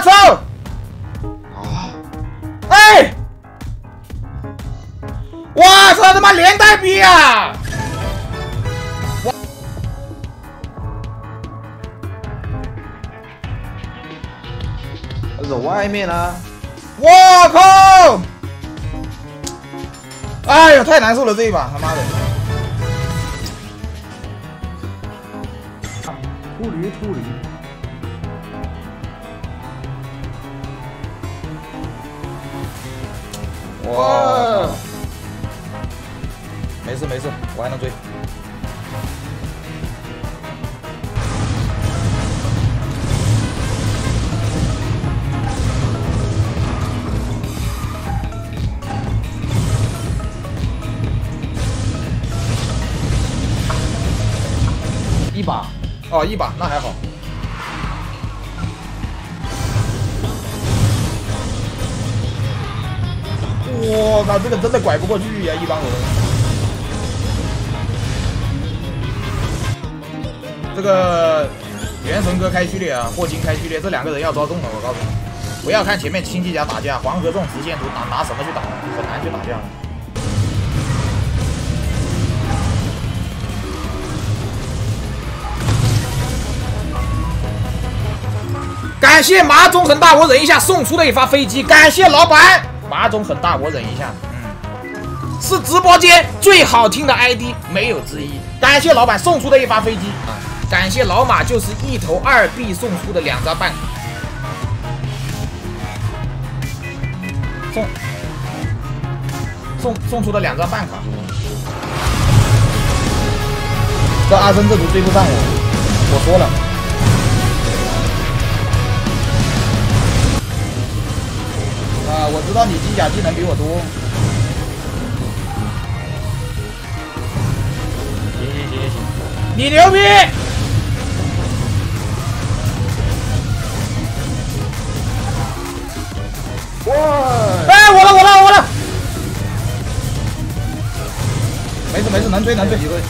操！啊！哎！我操他妈连带逼啊！ 走外面啊！ 我靠！哎呀，太难受了这一把，他妈的！ 处理。 哇！没事，我还能追。 一把。 哦，一把那还好。我靠，这个真的拐不过去呀，一帮人。这个元神哥开序列啊，霍金开序列，这两个人要招中了，我告诉你，不要看前面轻机甲打架，黄河这种直线图拿什么去打，很难去打架。感谢麻中很大，我忍一下，送出的一发飞机，感谢老板。麻中很大，我忍一下。是直播间最好听的 ID， 没有之一。感谢老板送出的一发飞机啊！感谢老马，就是一头2币送出的2张半卡。送出的2张半卡。这阿森这图追不上我，我说了。我知道你机甲技能比我多。行，你牛逼！哇！哎，我了！没事，能追。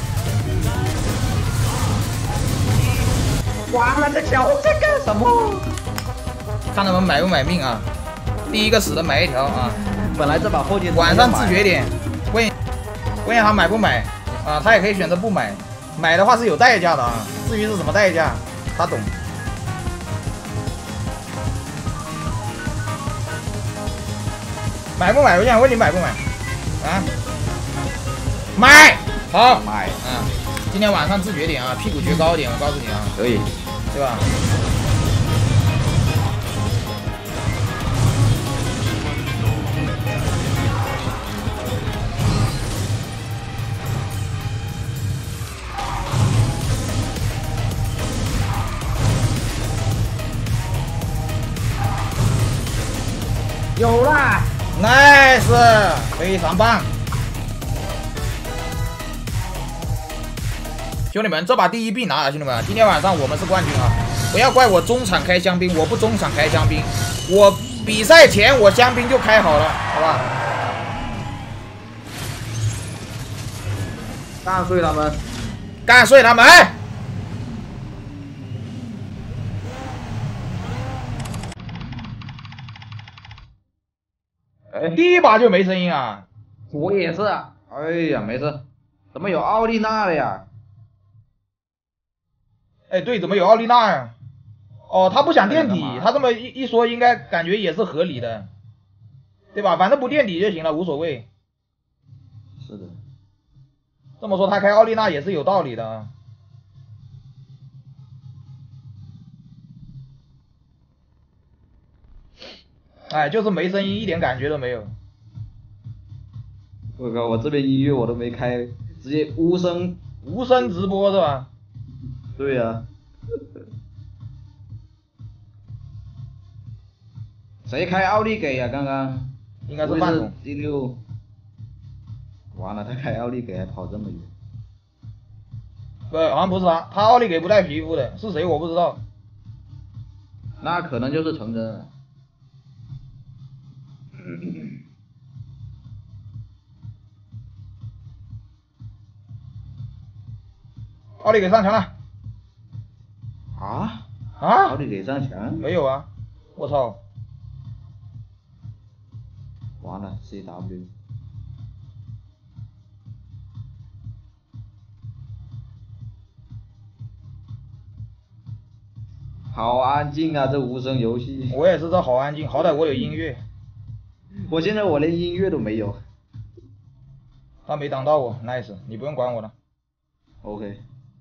哇，那这小子在干什么？ 看他们买不买命啊！第一个死的买一条啊！ 本来这把后劲晚上自觉点，问一下他买不买啊？他也可以选择不买，买的话是有代价的啊。至于是什么代价，他懂。买不买？我想问你买不买？啊？买，好买啊！今天晚上自觉点啊，屁股撅高点，我告诉你啊， 可以， 对吧？ 有啦 ，nice， 非常棒。兄弟们，这把第一币拿了，兄弟们，今天晚上我们是冠军啊！不要怪我中场开香槟，我不中场开香槟，我比赛前我香槟就开好了，好吧？ 干碎他们， 干碎他们！ 哎， 第一把就没声音啊！ 我也是。哎呀，没事，怎么有奥利娜了呀？ 哎，对，怎么有奥利娜呀？哦，他不想垫底，他这么一说，应该感觉也是合理的，对吧？反正不垫底就行了，无所谓。 是的。 这么说，他开奥利娜也是有道理的啊。哎，就是没声音，一点感觉都没有。 我靠，我这边音乐我都没开，直接无声直播是吧？ 对呀、啊。谁开奥利给呀、刚刚应该是范总。 第6。完了，他开奥利给还跑这么远。 不，好像不是他，他奥利给不带皮肤的，是谁我不知道。 那可能就是程真了。 奥利给上墙了。 啊？ 啊？ 奥利给上墙？ 没有啊， 我操！ 完了 ，CW。好安静啊，这无声游戏。 我也知道好安静，好歹我有音乐。 我现在我连音乐都没有。 他没挡到我 ，nice， 你不用管我了。 OK。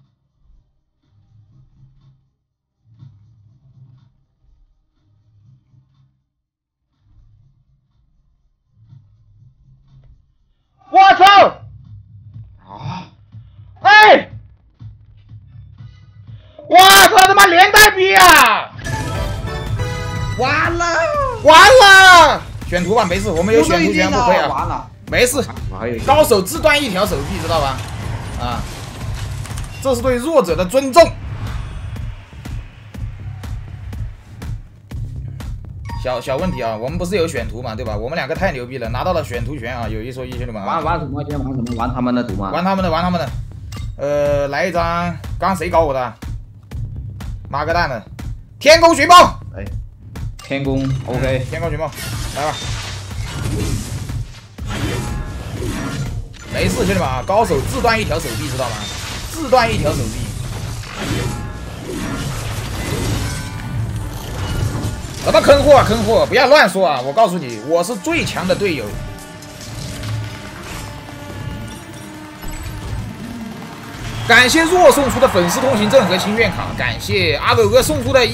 我操！ 啊！ 哎！我操他妈连带逼啊！ 完了！ 完了！选图吧，没事，我们有选图权不亏啊。 完了， 没事。高手自断一条手臂，知道吧？啊，这是对弱者的尊重。小问题啊，我们不是有选图嘛，对吧？我们两个太牛逼了，拿到了选图权啊！有一说一，兄弟们啊。 玩什么？先玩什么？玩他们的图吗？ 玩他们的。来一张，刚谁搞我的？妈个蛋的！天宫寻梦。 哎，天宫 OK， 天宫寻梦，来吧。没事，兄弟们啊，高手自断一条手臂，知道吗？自断一条手臂。什么坑货啊，坑货！不要乱说啊！我告诉你，我是最强的队友。感谢若送出的粉丝通行证和心愿卡，感谢阿狗哥送出的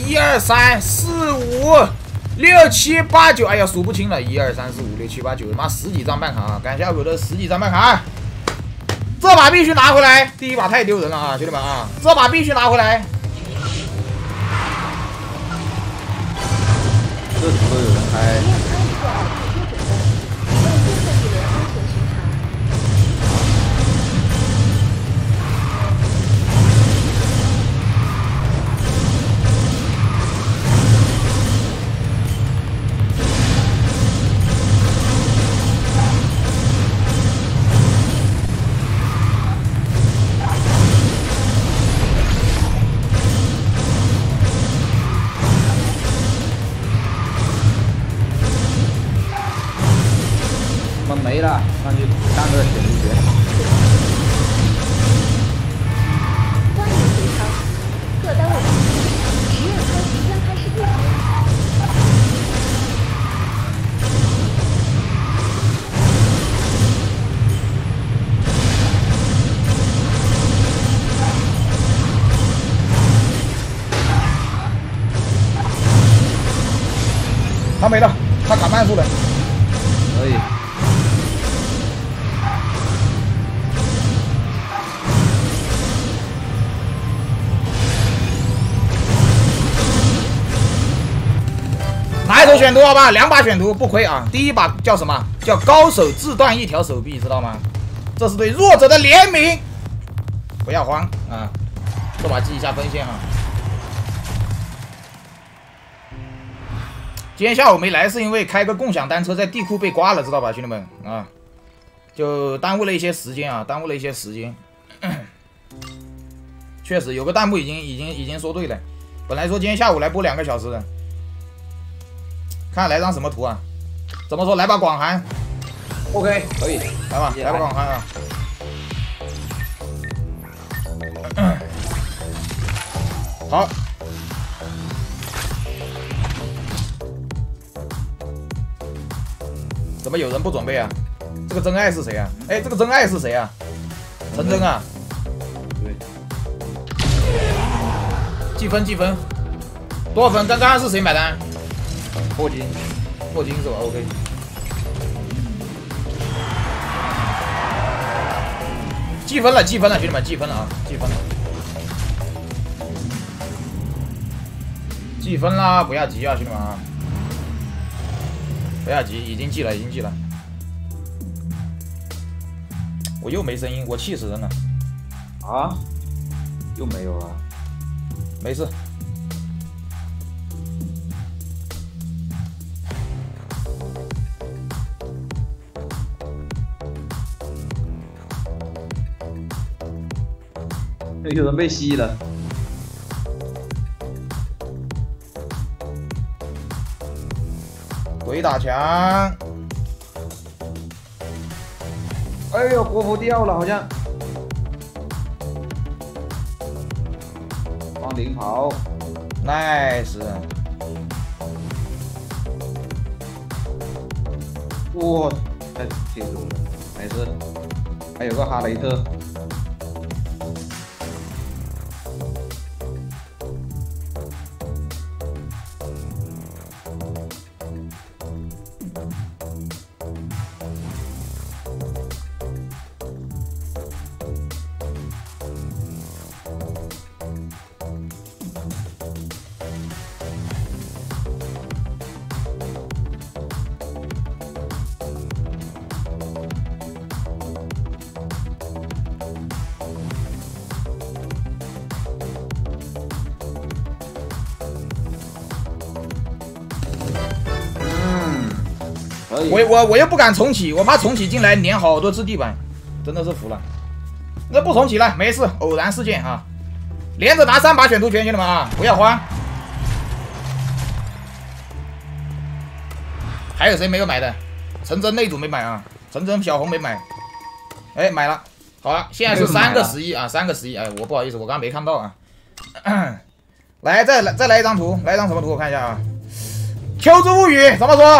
1、2、3、4、5、6、7、8、9，哎呀，数不清了，1、2、3、4、5、6、7、8、9，妈10几张办卡啊！感谢阿狗的10几张办卡，这把必须拿回来，第一把太丢人了啊，兄弟们啊，这把必须拿回来。 这图都有人开。没了，上去干个选图权。 欢迎回场，各单位实验舱即将开始运行。 他没了，他砍慢速了。 可以。 拿一手选图好吧，2把选图不亏啊。第一把叫什么？叫高手自断一条手臂，知道吗？这是对弱者的怜悯，不要慌啊！这把记一下分线啊。今天下午没来是因为开个共享单车在地库被刮了，知道吧，兄弟们啊，就耽误了一些时间啊，耽误了一些时间。确实有个弹幕已经说对了，本来说今天下午来播2个小时的。看来张什么图啊？怎么说？来吧，广寒。 OK， 可以。 来吧，来吧，广寒啊！好。怎么有人不准备啊？这个真爱是谁啊？哎，这个真爱是谁啊？陈真啊？ 对。 计分，多少分？刚刚是谁买单？ 破金是吧 ？OK。计分了，兄弟们，计分了啊！计分啦！不要急啊，兄弟们啊！不要急，已经记了。我又没声音，我气死人了！ 啊？又没有了？ 没事。 有人被吸了。 打墙。 哎呦，国服掉了，好像。往领跑 ，nice。 哇，太贴住了，没事。还有个哈雷特。 我又不敢重启，我怕重启进来连好多次地板，真的是服了。那不重启了，没事，偶然事件啊。连着拿3把选图权，兄弟们啊，不要慌。还有谁没有买的？陈真那组没买啊，陈真小红没买。哎，买了，好了，现在是3个11啊，3个11。哎，我不好意思，我刚刚没看到啊。来，再来一张图，来一张什么图？我看一下啊。秋之物语怎么说？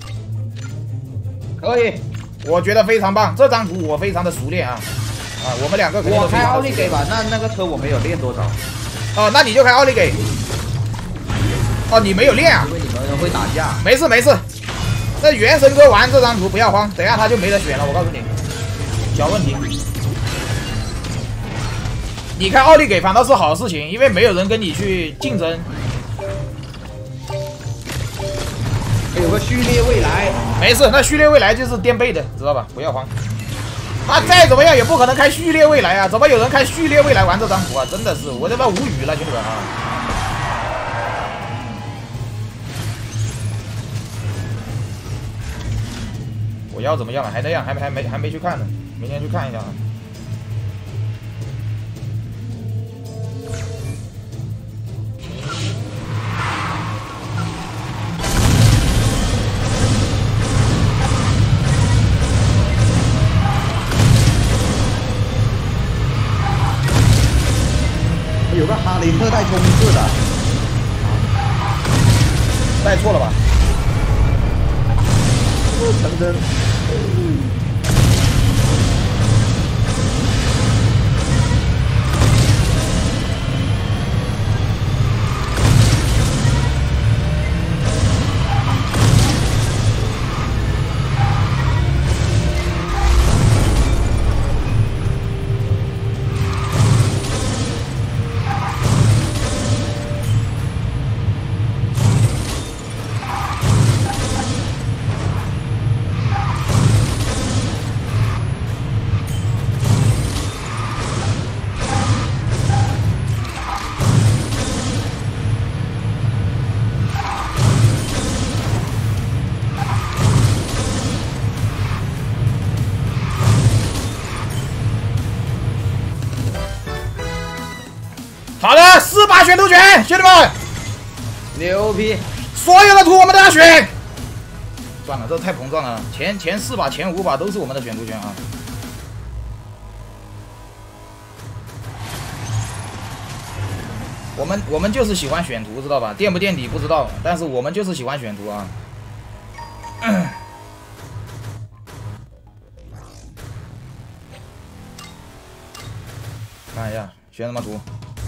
可以，我觉得非常棒。这张图我非常的熟练啊，我们2个肯定都开奥利给吧，那个车我没有练多少。 哦，那你就开奥利给。哦，你没有练啊？ 因为你们会打架。 没事没事，那原神哥玩这张图不要慌，等一下他就没得选了，我告诉你，小问题。你开奥利给反倒是好事情，因为没有人跟你去竞争。 有个序列未来， 没事，那序列未来就是颠背的，知道吧？不要慌。他再怎么样也不可能开序列未来啊！怎么有人开序列未来玩这张图啊？真的是，我他妈无语了，兄弟们啊！我要怎么样了？还那样，还没去看呢，明天去看一下啊。 有个哈雷特带冲刺的， 带错了吧？ 陈真。 好的，4把选图权，兄弟们， 牛逼！ 所有的图我们都要选。算了，这太膨胀了，前4把、前5把都是我们的选图权啊。我们就是喜欢选图，知道吧？垫不垫底不知道，但是我们就是喜欢选图啊。看一下选什么图。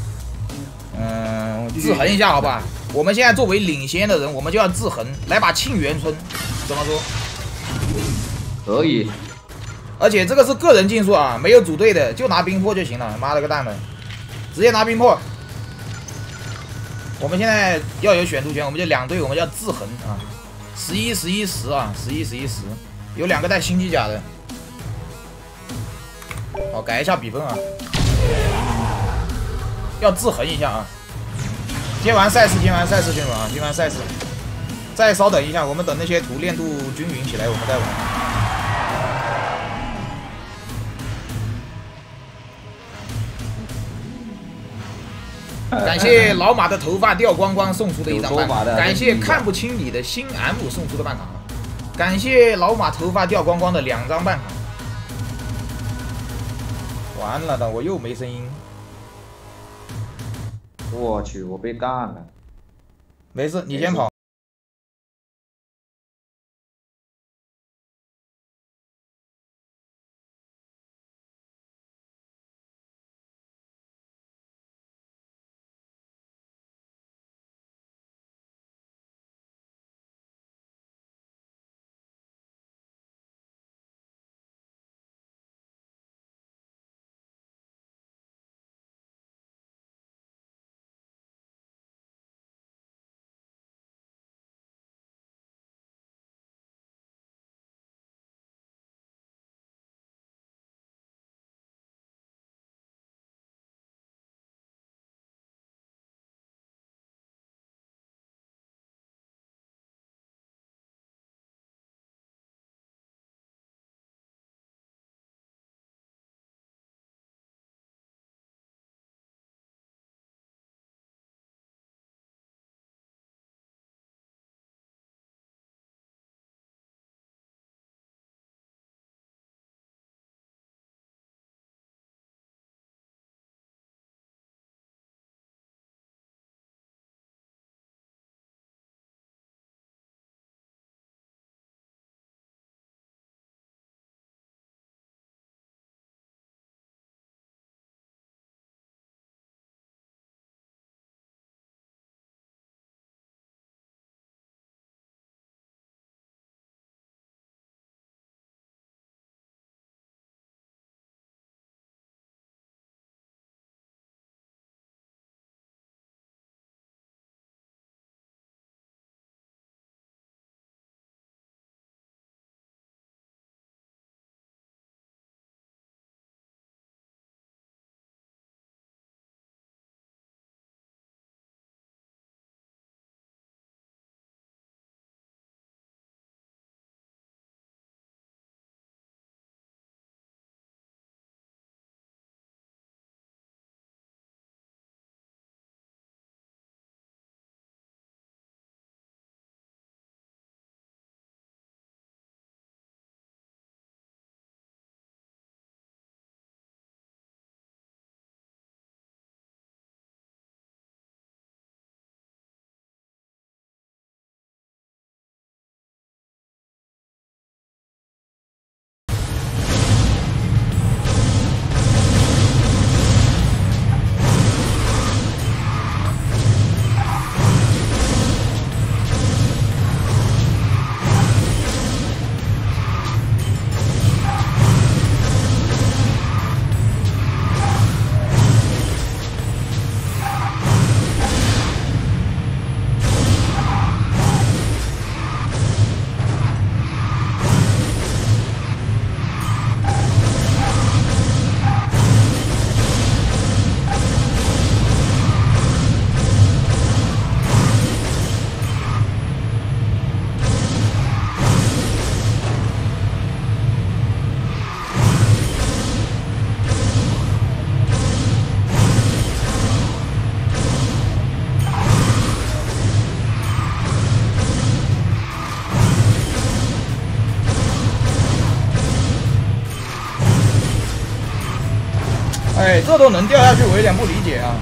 制衡一下好吧？我们现在作为领先的人，我们就要制衡，来把沁园春，怎么说？ 可以。 而且这个是个人竞速啊，没有组队的，就拿冰魄就行了。妈了个蛋的，直接拿冰魄。我们现在要有选图权，我们就2队，我们要制衡啊，11、11、10啊，11、11、10，有2个带新机甲的。好，改一下比分啊。 要制衡一下啊！接完赛事，兄弟们啊，接完赛事，再稍等一下，我们等那些图练度均匀起来，我们再玩。感谢老马的头发掉光光送出的1张办卡，感谢看不清你的新 M 送出的办卡。 感谢老马头发掉光光的2张半卡。完了的，我又没声音。 我去，我被干了。 没事，你先跑。哎，这都能掉下去，我有点不理解啊。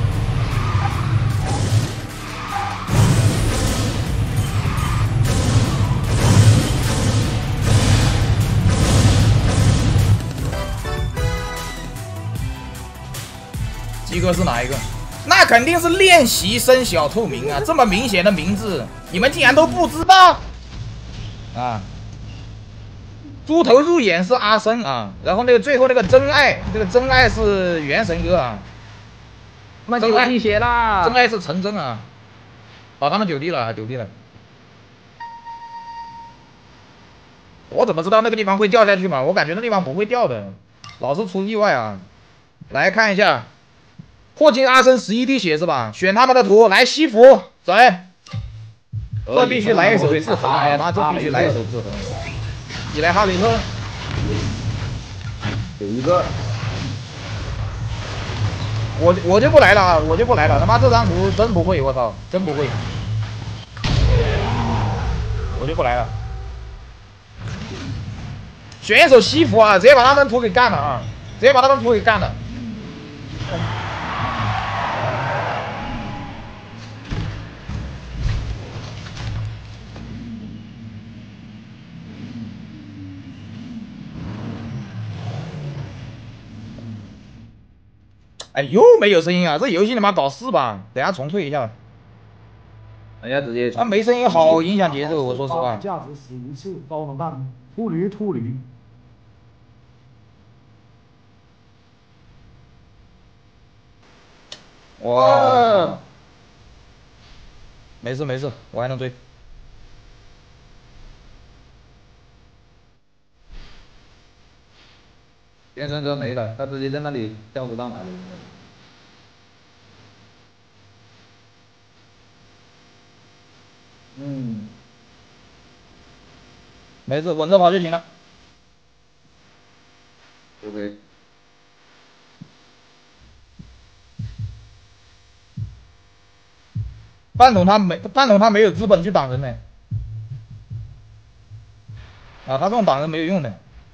鸡哥是哪一个？那肯定是练习生小透明啊！这么明显的名字，你们竟然都不知道啊！猪头入眼是阿生啊，然后那个最后那个真爱，这个真爱是元神哥啊。 他们9滴血啦！ 真爱是陈真啊。哦，他们9滴了，9滴了。我怎么知道那个地方会掉下去嘛？我感觉那地方不会掉的，老是出意外啊。来看一下，霍金阿生11滴血是吧？选他们的图来西服，走。这必须来一手制衡，哎妈，这必须来一手制衡。你来哈里特， 有一个， 我就不来了，我就不来了。他妈这张图真不会，我操，真不会，我就不来了。 选手西服啊，直接把他们图给干了啊！直接把他们图给干了。哎，又没有声音啊！这游戏他妈搞事吧？等下重退一下。 人家直接啊，没声音好影响节奏，我说实话。 价值15次高能弹，秃驴。 哇！没事，我还能追。 变身车没了，他直接在那里跳不上来。 没事，稳着跑就行了。 OK。 半桶他没有资本去挡人呢。啊，他这种挡人没有用的。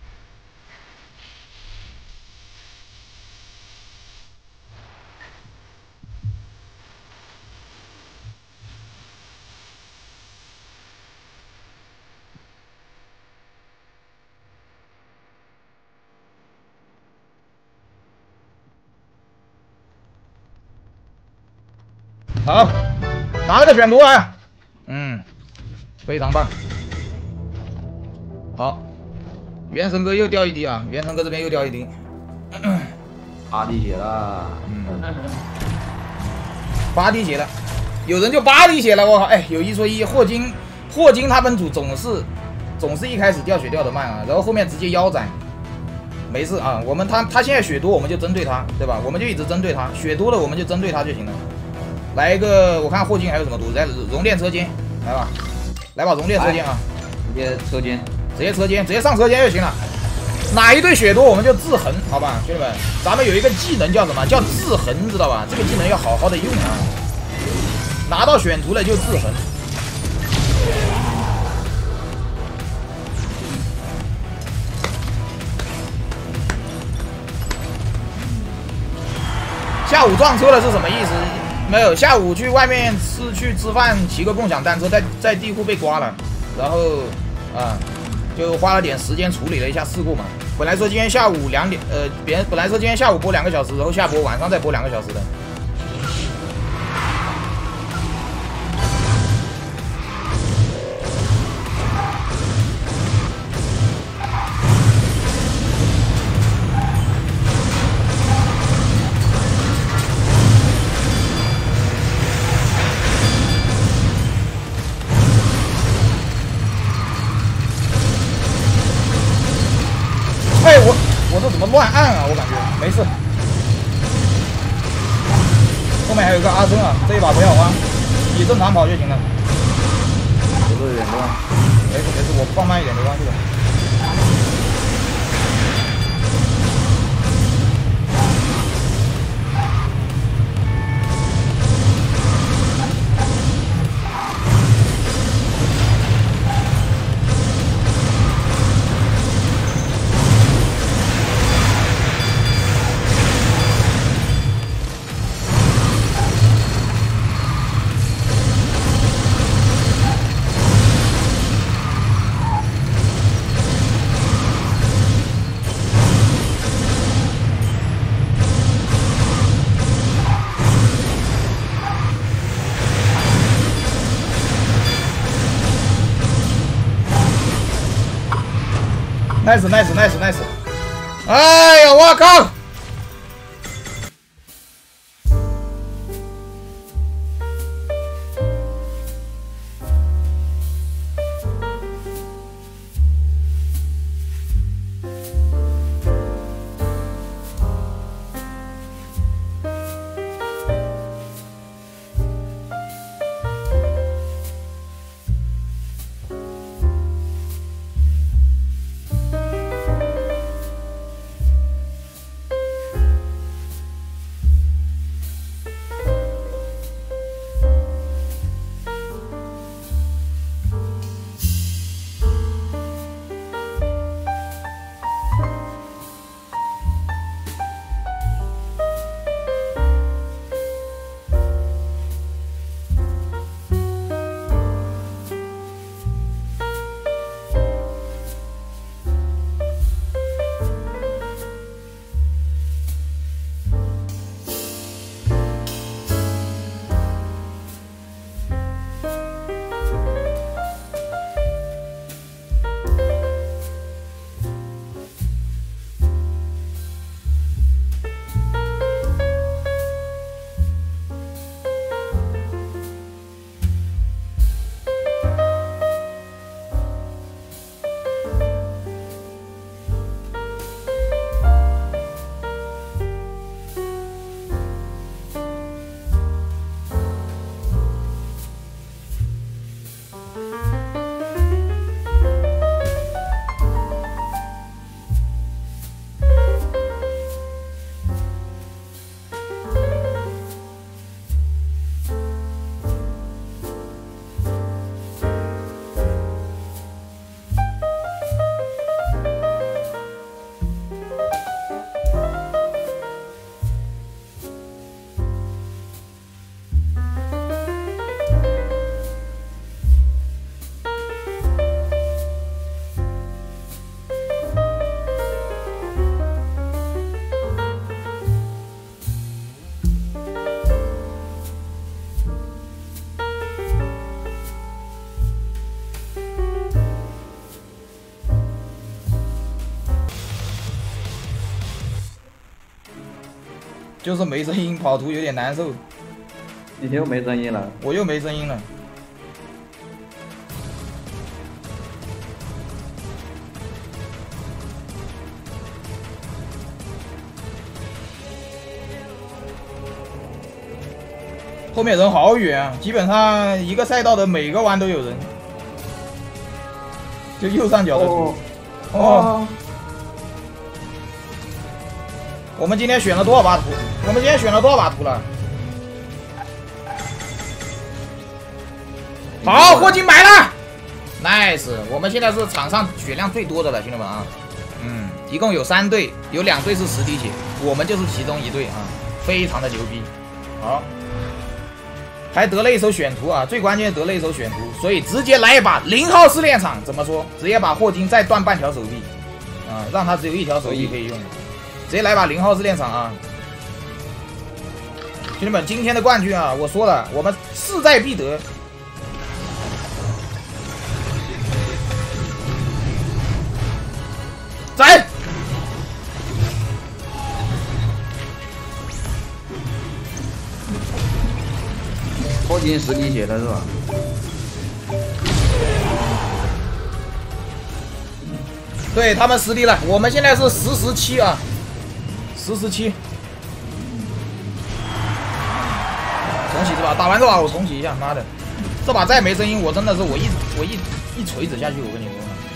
好，拿了个选图啊，非常棒。好，原神哥又掉一滴啊，原神哥这边又掉一滴 8滴血了 ，8滴血了，有人就8滴血了，我靠！哎，有一说一，霍金他们组总是一开始掉血掉的慢啊，然后后面直接腰斩。没事啊，他现在血多，我们就针对他，对吧？我们就一直针对他，血多了我们就针对他就行了。来一个，我看霍金还有什么图？来熔炼车间，来吧，熔炼车间啊！ 直接车间， 直接上车间就行了。哪一队血多我们就制衡，好吧，兄弟们，咱们有一个技能叫什么？叫制衡，知道吧？这个技能要好好的用啊！拿到选图了就制衡。下午撞车了是什么意思？没有，下午去外面去吃饭，骑个共享单车，在地库被刮了，然后就花了点时间处理了一下事故嘛。本来说今天下午2点，本来说今天下午播2个小时，然后下播晚上再播2个小时的。哎，我这怎么乱按啊？我感觉没事。后面还有一个阿珍啊，这一把不要慌，你正常跑就行了。 速度有点乱。 没事，我放慢一点没关系的。nice， 哎呀，我靠！ 就是没声音，跑图有点难受。 你又没声音了， 我又没声音了。后面人好远啊，基本上一个赛道的每个弯都有人。就右上角的图。哦。我们今天选了多少把图？我们今天选了多少把图了？好，霍金买了 ，nice！ 我们现在是场上血量最多的了，兄弟们啊。一共有3队，有2队是10滴血，我们就是其中1队啊，非常的牛逼。好，还得了一手选图啊，最关键得了一手选图，所以直接来一把0号试炼场，怎么说？直接把霍金再断半条手臂，啊，让他只有1条手臂可以用。直接来把0号试炼场啊！兄弟们，今天的冠军啊，我说了，我们势在必得。来！ 霍金10滴血了是吧？ 对他们10滴了，我们现在是10-17啊，10-17。重启这把，打完这把我重启一下，妈的，这把再没声音，我真的是我一锤子下去，我跟你说。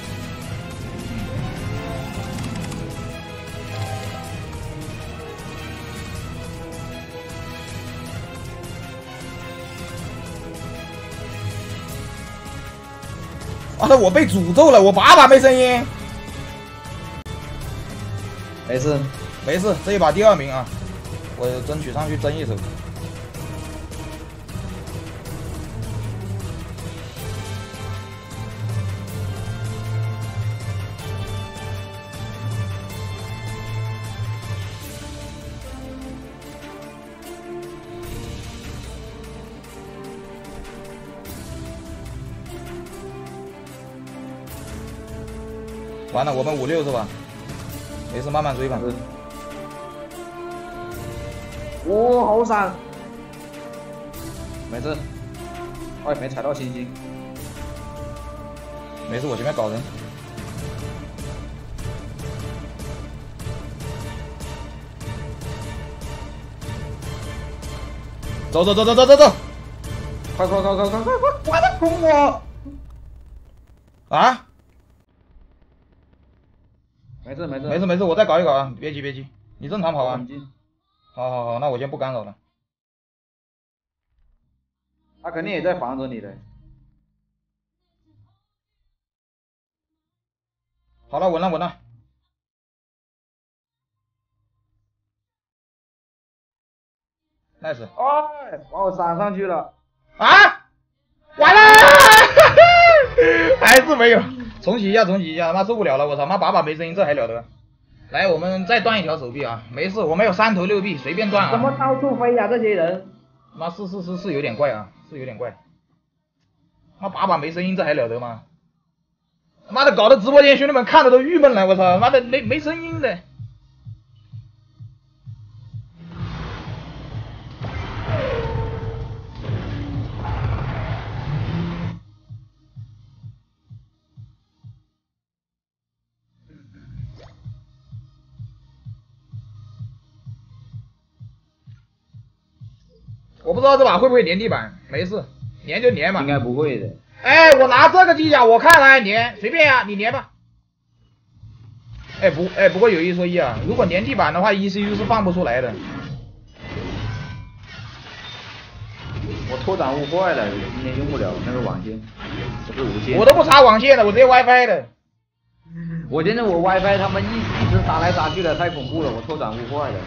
完了，我被诅咒了，我把把没声音。 没事， 没事，这一把第2名啊，我争取上去争一手。完了，我们5-6是吧？没事，慢慢追吧。 哇，好闪！没事。哎，没踩到星星。 没事，我前面搞人。走！ 快！快点攻我！ 啊？ 没事， 我再搞一搞啊，别急，你正常跑啊。好，那我先不干扰了。 他肯定也在防着你的。 好了，稳了。nice。 哎，把我闪上去了。 啊！完了，还是没有。重启一下，他妈受不了了，我操，妈把把没声音，这还了得？来，我们再断一条手臂啊，没事，我们有3头6臂，随便断啊。 怎么到处飞呀、这些人？ 妈是有点怪啊，是有点怪。妈把把没声音，这还了得吗？妈的，搞得直播间兄弟们看着都郁闷了，我操，妈的没声音的。我不知道这把会不会粘地板，没事，粘就粘嘛。 应该不会的。 哎，我拿这个机甲，我看来粘，随便呀、你粘吧。不过有一说一啊，如果粘地板的话 ，ECU 是放不出来的。 我拓展物坏了，今天用不了那个网线，我是无线。 我都不插网线的，我直接 WiFi 的。 我觉得我 WiFi 他们一直打来打去的，太恐怖了，我拓展物坏了。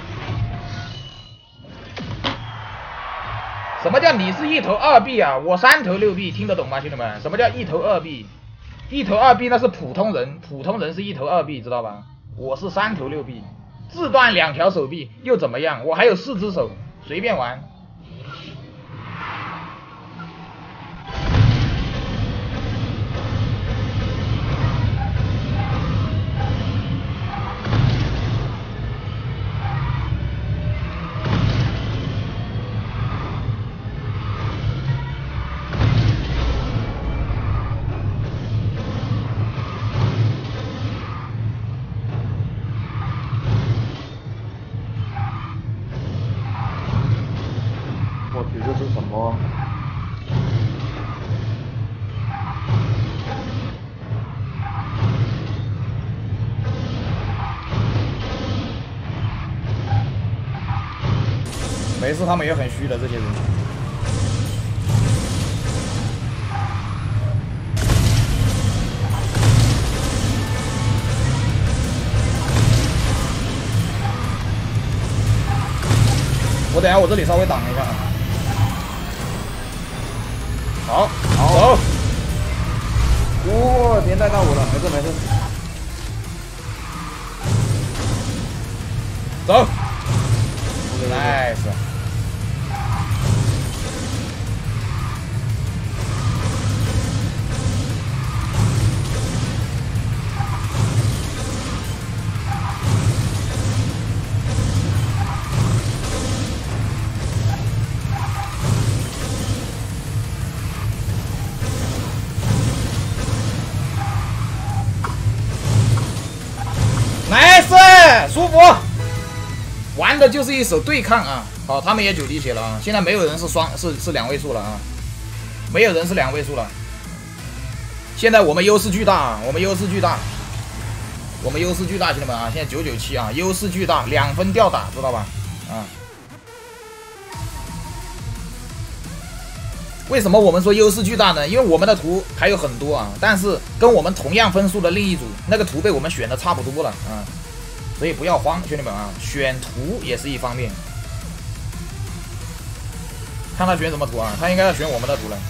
什么叫你是1头2臂啊？我3头6臂，听得懂吗，兄弟们？什么叫1头2臂？1头2臂那是普通人，普通人是1头2臂，知道吧？我是3头6臂，自断2条手臂又怎么样？我还有4只手，随便玩。 我没事，他们也很虚的这些人。我等下我这里稍微挡一下。好，走。 哇，别带到我了，没事没事。 走。nice。nice， 舒服。玩的就是一手对抗啊！好，他们也9滴血了啊！现在没有人是2位数了啊！没有人是2位数了。现在我们优势巨大啊！我们优势巨大，兄弟们啊！现在997啊，优势巨大，2分吊打，知道吧？啊！为什么我们说优势巨大呢？因为我们的图还有很多啊，但是跟我们同样分数的另一组那个图被我们选的差不多了啊！所以不要慌，兄弟们啊，选图也是一方面。看他选什么图啊？他应该要选我们的图了。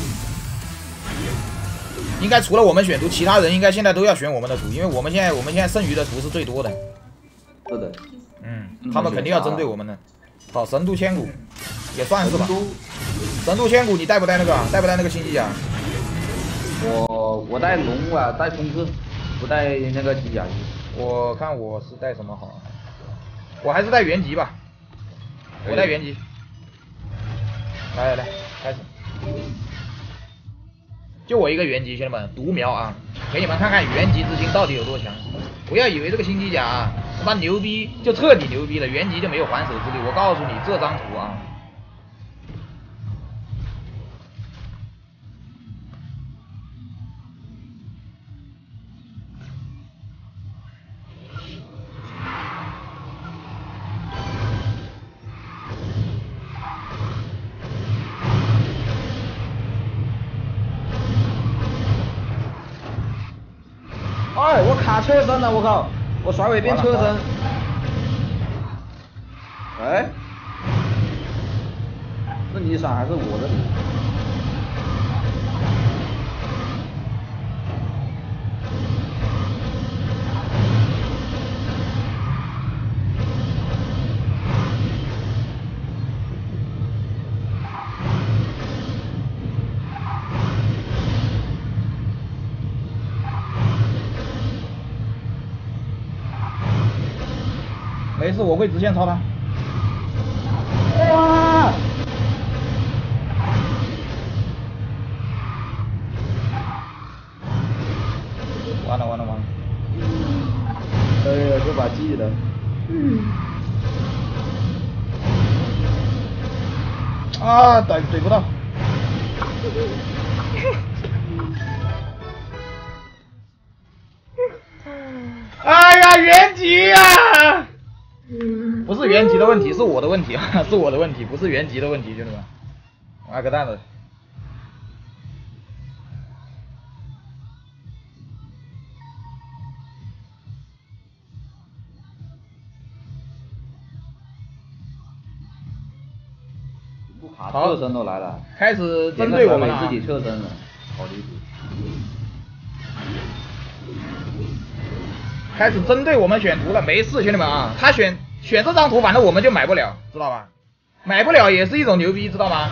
应该除了我们选图，其他人应该现在都要选我们的图，因为我们现在剩余的图是最多的。 是的。 他们肯定要针对我们的。好，神都千古也算是吧。神都千古，你带不带那个？带不带那个新机甲？ 我带龙啊，带冲刺，不带那个机甲。 我看我是带什么好？我还是带原级吧。我带原级。来，开始。就我一个原级，兄弟们，独苗啊！给你们看看原级之星到底有多强。不要以为这个新机甲啊，他妈牛逼就彻底牛逼了，原级就没有还手之力。我告诉你，这张图啊。 哎，我卡侧身了，我靠！我甩尾变侧身。哎，是你闪还是我的？ 没事，我会直线超他。哇！完了！ 哎呀，这把记了。 啊，怼不到。哎呀，原级呀！不是原级的问题，是我的问题啊，是我的问题，不是原级的问题，兄弟们。啊个蛋子！ 侧身都来了， 开始针对我们了。 自己侧身了，好离谱。 开始针对我们选图了，没事，兄弟们啊，他选这张图，反正我们就买不了，知道吧？买不了也是一种牛逼，知道吗？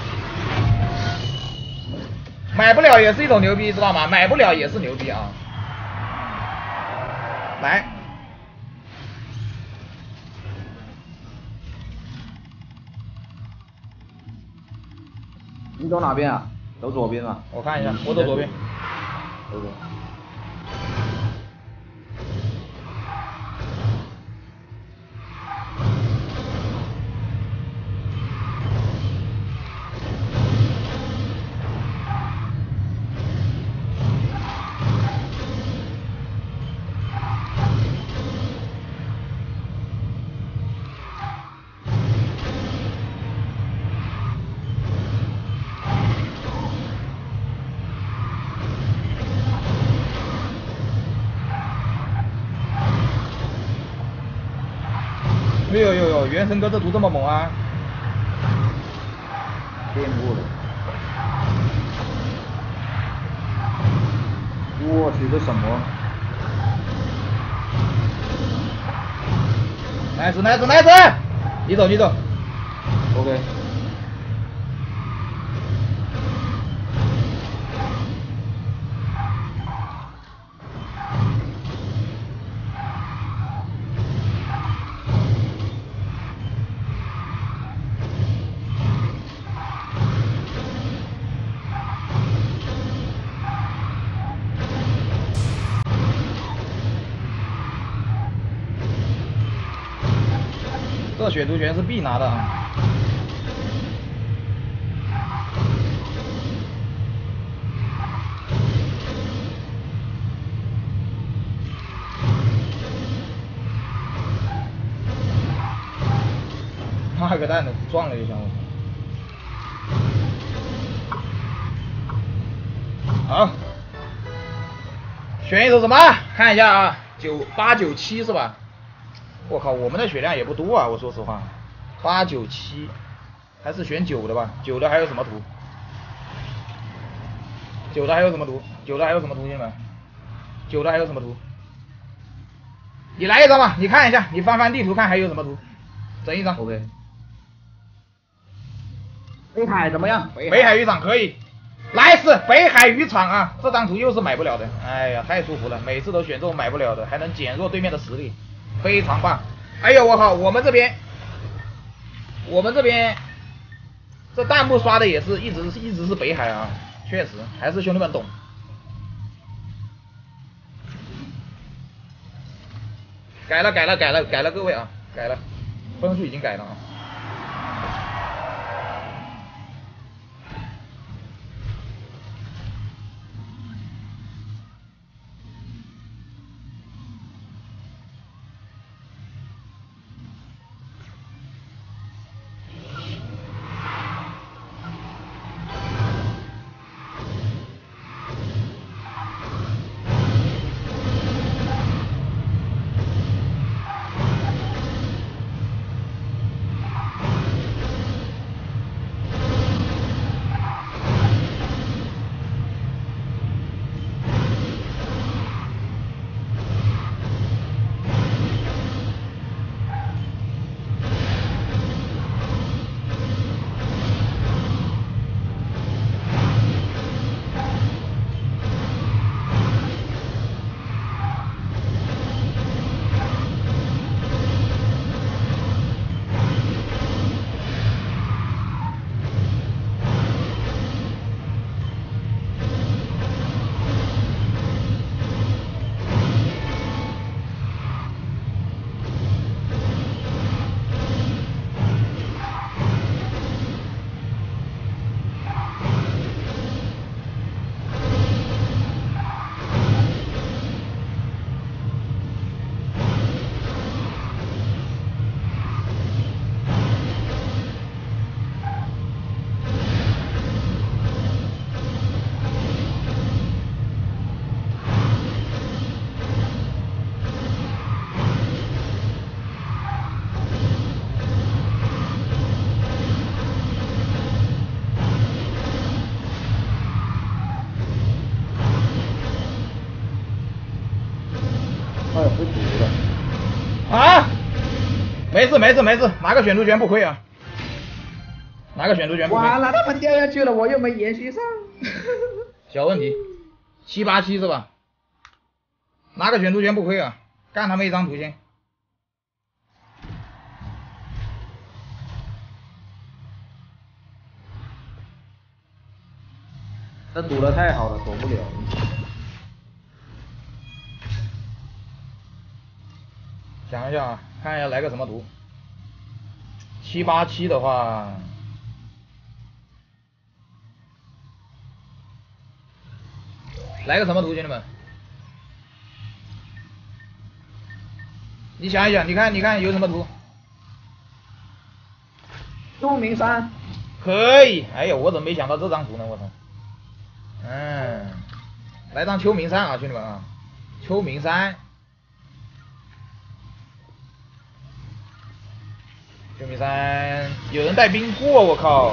买不了也是一种牛逼，知道吗？买不了也是牛逼啊！来， 你走哪边啊？走左边啊？ 我看一下，我走左边。 走左。 哎呦呦呦，原神哥这图这么猛啊！ 变过了。我去，这什么 ？nice，你走。 ？OK。 这血族拳是必拿的啊！妈个蛋的，撞了一下我。好，选一手什么？看一下啊，897是吧？我靠，我们的血量也不多啊，我说实话，897，还是选9的吧。9的还有什么图？9的还有什么图？兄弟们？9的还有什么图？你来一张吧，你看一下，你翻地图看还有什么图，整一张。 OK。北海怎么样？ 北海渔场可以。nice，北海渔场啊，这张图又是买不了的，哎呀，太舒服了，每次都选这种买不了的，还能减弱对面的实力。非常棒！哎呦我靠，我们这边这弹幕刷的也是一直是北海啊，确实还是兄弟们懂。改了，各位啊，改了，分数已经改了啊。 不赌了。 啊，没事，拿个选图权不亏啊，拿个选图权不亏。 哇，那他们掉下去了，我又没延续上。 小问题，787是吧？拿个选图权不亏啊，干他们一张图先。 这赌的太好了，躲不了。 想一下啊，看一下来个什么图。787的话，来个什么图，兄弟们？你想一想，你看有什么图？ 秋名山。 可以，哎呀，我怎么没想到这张图呢？我操！来张秋名山啊，兄弟们啊，秋名山。 救命三，有人带冰魄，我靠！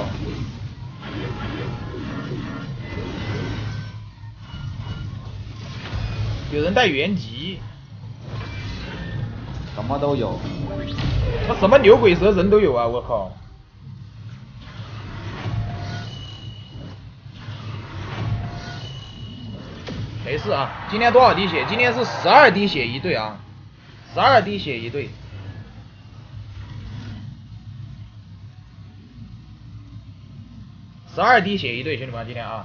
有人带原籍， 什么都有。 他什么牛鬼蛇神都有啊！我靠！没事啊，今天多少滴血？今天是12滴血一队啊，12滴血一队。12滴血一队，兄弟们，今天啊。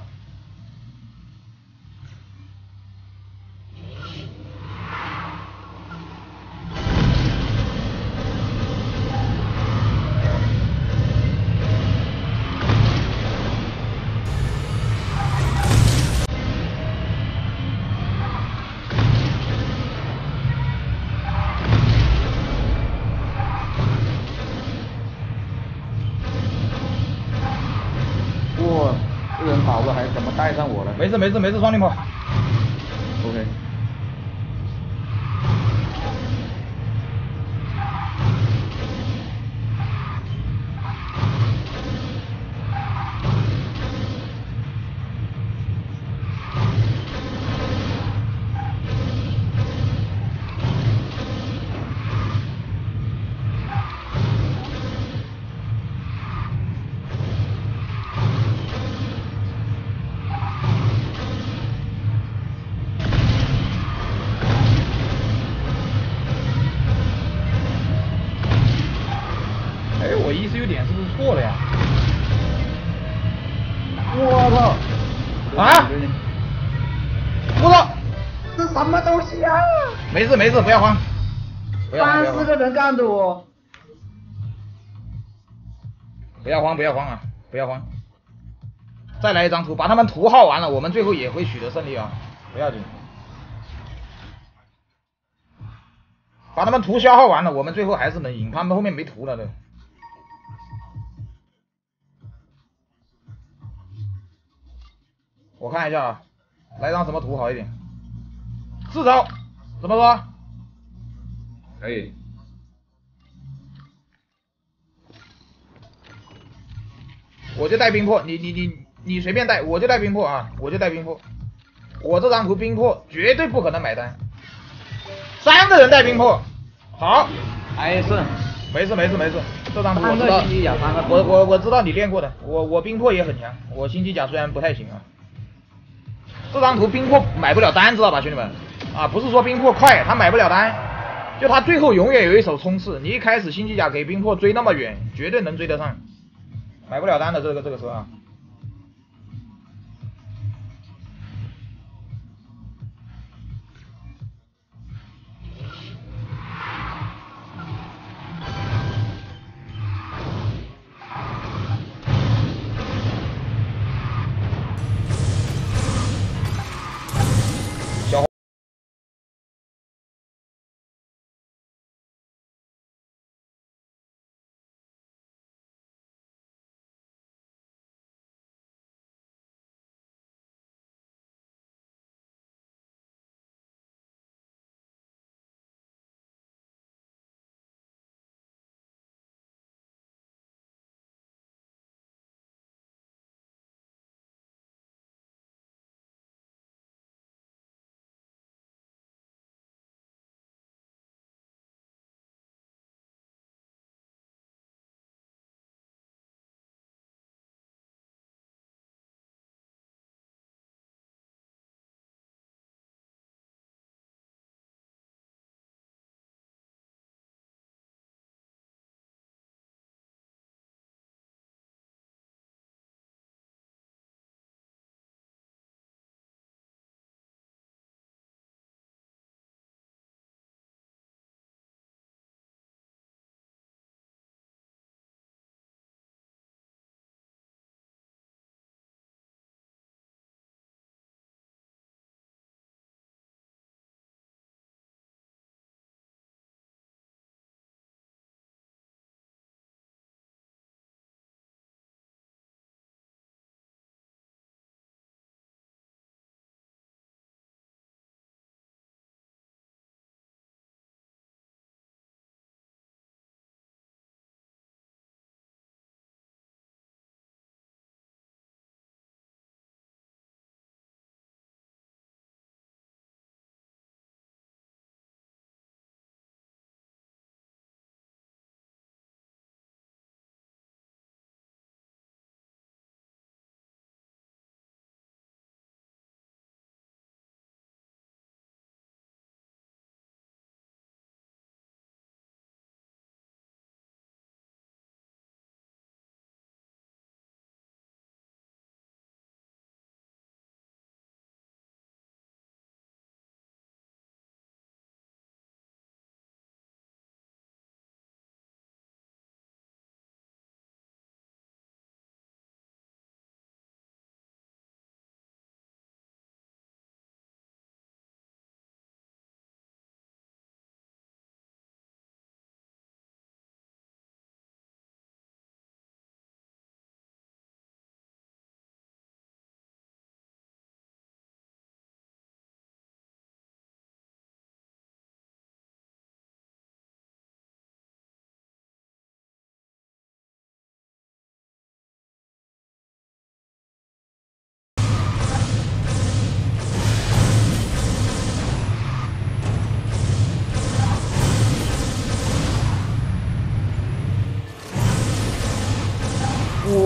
哇，这人跑了还怎么带上我了？ 没事没事没事，双灵跑。 OK。 哎，我ECU点是不是错了呀？ 我操！ 啊！我操！ 这什么东西啊？ 没事没事，不要慌，不要慌不要 34 慌， 个人干着我。 不要慌不要慌啊，不要慌。再来一张图，把他们图耗完了，我们最后也会取得胜利啊，不要紧。把他们图消耗完了，我们最后还是能赢，他们后面没图了的。我看一下啊，来张什么图好一点？4招，怎么说？ 可以。 我就带冰魄，你随便带，我就带冰魄啊，我就带冰魄。我这张图冰魄绝对不可能买单。3个人带冰魄，好， 还是没事没事没事，这张图我 3 知道个星际甲，3个。 我知道你练过的，我冰魄也很强，我星际甲虽然不太行啊。这张图冰魄买不了单，知道吧，兄弟们？啊，不是说冰魄快，他买不了单，就他最后永远有一手冲刺。你一开始星际甲给冰魄追那么远，绝对能追得上，买不了单的这个时候啊。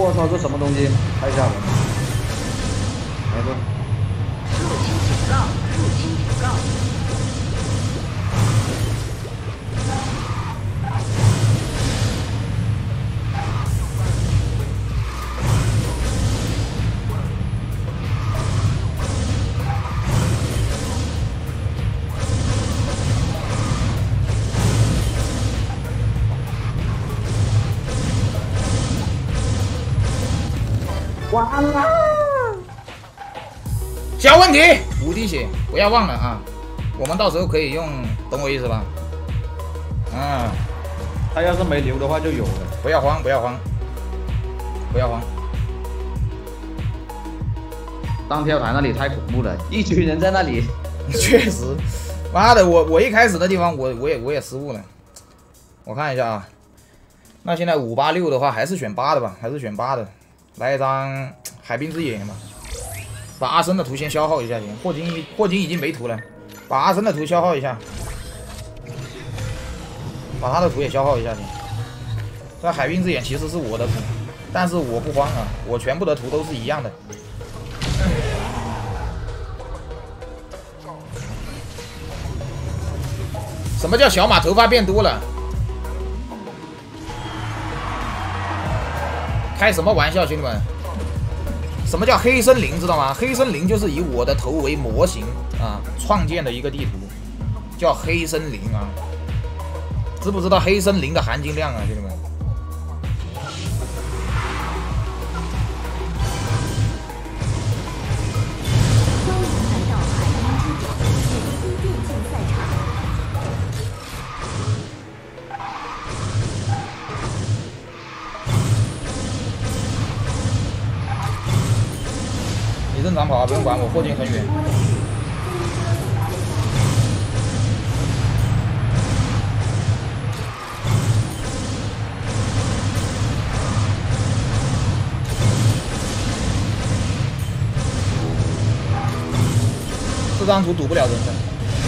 我操，这什么东西？太吓人了！来个。 入侵警告！入侵警告！ 完了，小问题，5滴血，不要忘了啊！我们到时候可以用，懂我意思吧？嗯， 他要是没留的话就有了。 不要慌，不要慌，不要慌。 当跳台那里太恐怖了，一群人在那里。 确实，妈的，我一开始的地方我也失误了。我看一下啊，那现在586的话还是选8的吧，还是选8的。来一张海滨之眼吧，把阿森的图先消耗一下先。霍金已经没图了，把阿森的图消耗一下，把他的图也消耗一下先。这海滨之眼其实是我的图，但是我不慌啊，我全部的图都是一样的。什么叫小马头发变多了？开什么玩笑，兄弟们！什么叫黑森林？知道吗？黑森林就是以我的头为模型啊创建的一个地图，叫黑森林啊。知不知道黑森林的含金量啊，兄弟们？ 欢迎来到海滨之角随机电竞赛场。 你正常跑啊，不用管我，霍金很远。这张图堵不了人的。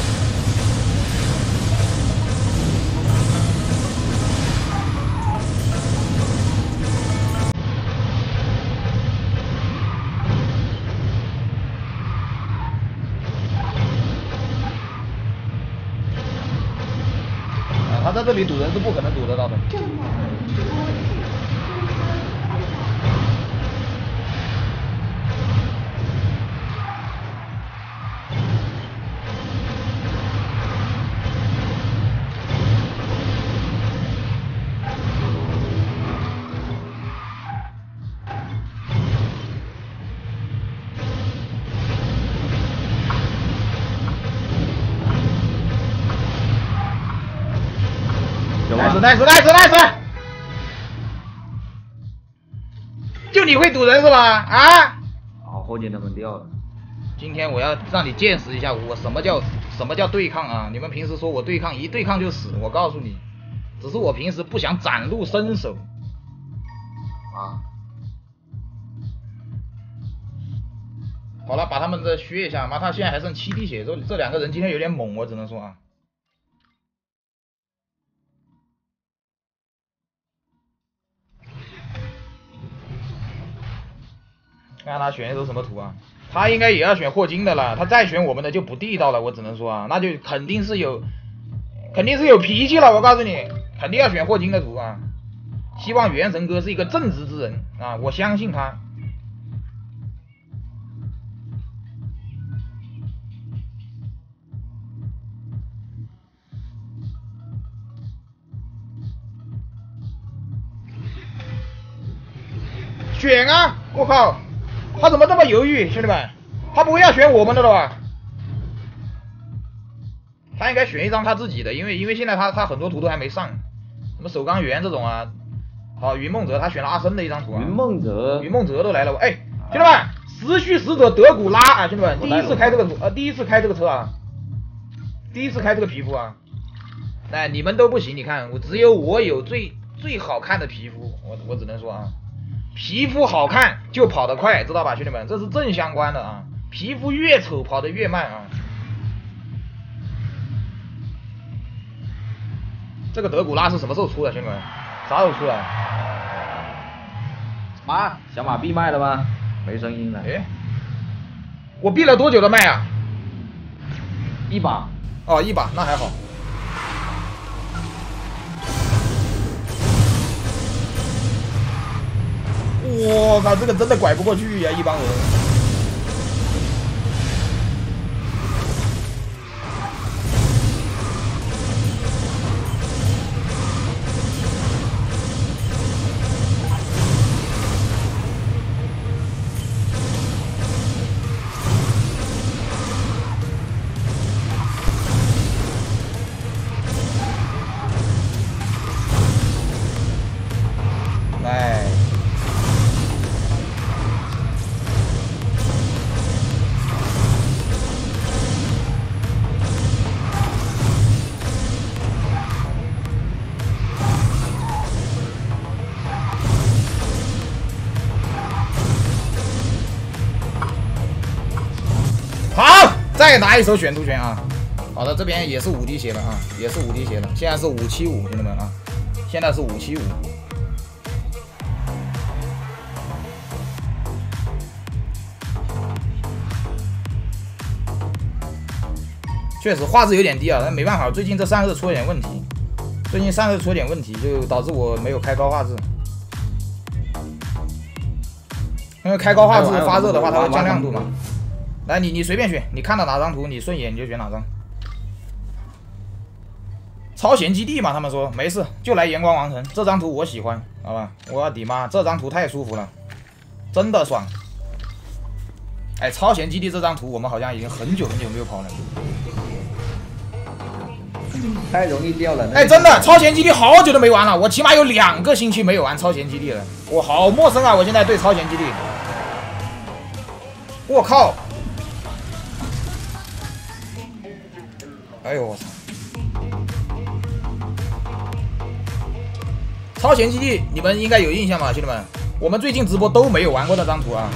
他在这里堵人是不可能堵得到的。nice， 就你会堵人是吧？啊！ 好，后面他们掉了。 今天我要让你见识一下我什么叫对抗啊！你们平时说我对抗，一对抗就死，我告诉你，只是我平时不想展露身手。 啊！ 好了，把他们再削一下，妈，他现在还剩7滴血，这两个人今天有点猛，我只能说啊。看看他选的都什么图啊？他应该也要选霍金的了，他再选我们的就不地道了，我只能说啊，那就肯定是有脾气了，我告诉你，肯定要选霍金的图啊。希望元神哥是一个正直之人啊，我相信他。选啊！我靠！他怎么这么犹豫，兄弟们？他不会要选我们的了吧？他应该选一张他自己的，因为现在他很多图都还没上，什么首钢源这种啊。好，云梦泽他选了阿森的一张图啊。 云梦泽都来了，哎，兄弟们，时序使者德古拉啊，兄弟们，第一次开这个图，第一次开这个车啊，第一次开这个皮肤啊。哎，你们都不行，你看只有我有最好看的皮肤，我只能说啊。皮肤好看就跑得快，知道吧，兄弟们？这是正相关的啊！皮肤越丑跑得越慢啊！这个德古拉是什么时候出的，兄弟们？啥时候出的？ 啊，小马闭麦了吗？没声音了。 哎，我闭了多久的麦啊 ？1把。 哦，1把，那还好。我靠，这个真的拐不过去呀，一帮人。来。好，再拿一手选图权啊！好的，这边也是5滴血了啊，也是5滴血了。现在是575，兄弟们啊，现在是575。确实画质有点低啊，但没办法，最近这散热出了点问题。最近散热出了点问题，就导致我没有开高画质。因为开高画质发热的话，它会降亮度嘛。来，你随便选，你看到哪张图你顺眼你就选哪张。超弦基地嘛，他们说没事，就来炎光王城这张图我喜欢，好吧？我的妈，这张图太舒服了，真的爽。哎，超弦基地这张图我们好像已经很久没有跑了。 太容易掉了。 哎，真的，超弦基地好久都没玩了，我起码有2个星期没有玩超弦基地了，我好陌生啊！我现在对超弦基地，我靠！哎呦我操！超弦基地你们应该有印象吧，兄弟们？我们最近直播都没有玩过那张图啊。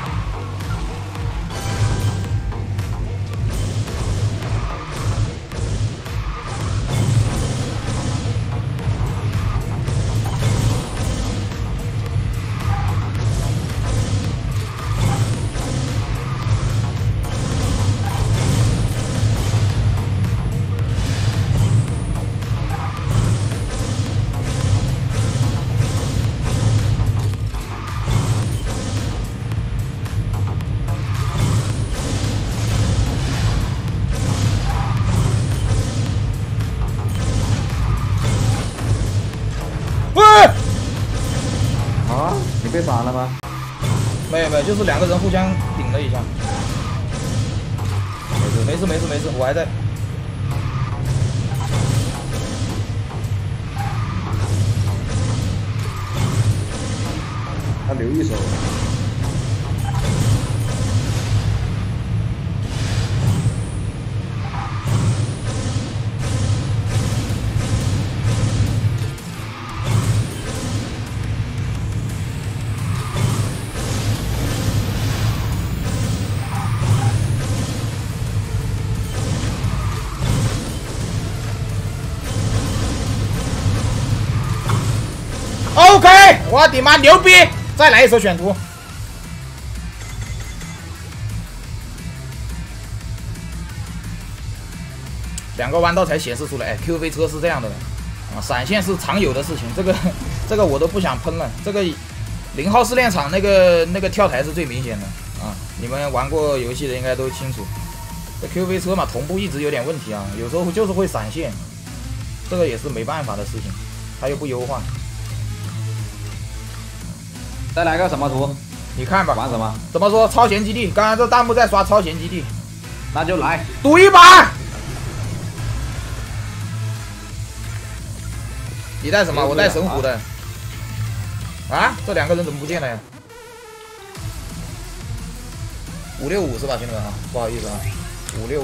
你被杀了吗？ 没有，就是2个人互相顶了一下。没事，我还在。 他留一手。 OK， 我的妈，牛逼！再来一手选图。2个弯道才显示出来。哎 ，Q 飞车是这样的啊，闪现是常有的事情。这个我都不想喷了。这个0号试炼场那个跳台是最明显的啊，你们玩过游戏的应该都清楚。这 Q 飞车嘛，同步一直有点问题啊，有时候就是会闪现，这个也是没办法的事情，它又不优化。 再来个什么图？ 你看吧。 玩什么？ 怎么说？超弦基地。刚刚这弹幕在刷超弦基地， 那就来赌一把。你带什么？我带神虎的。啊？这2个人怎么不见了呀？565是吧，兄弟们啊？不好意思啊，565。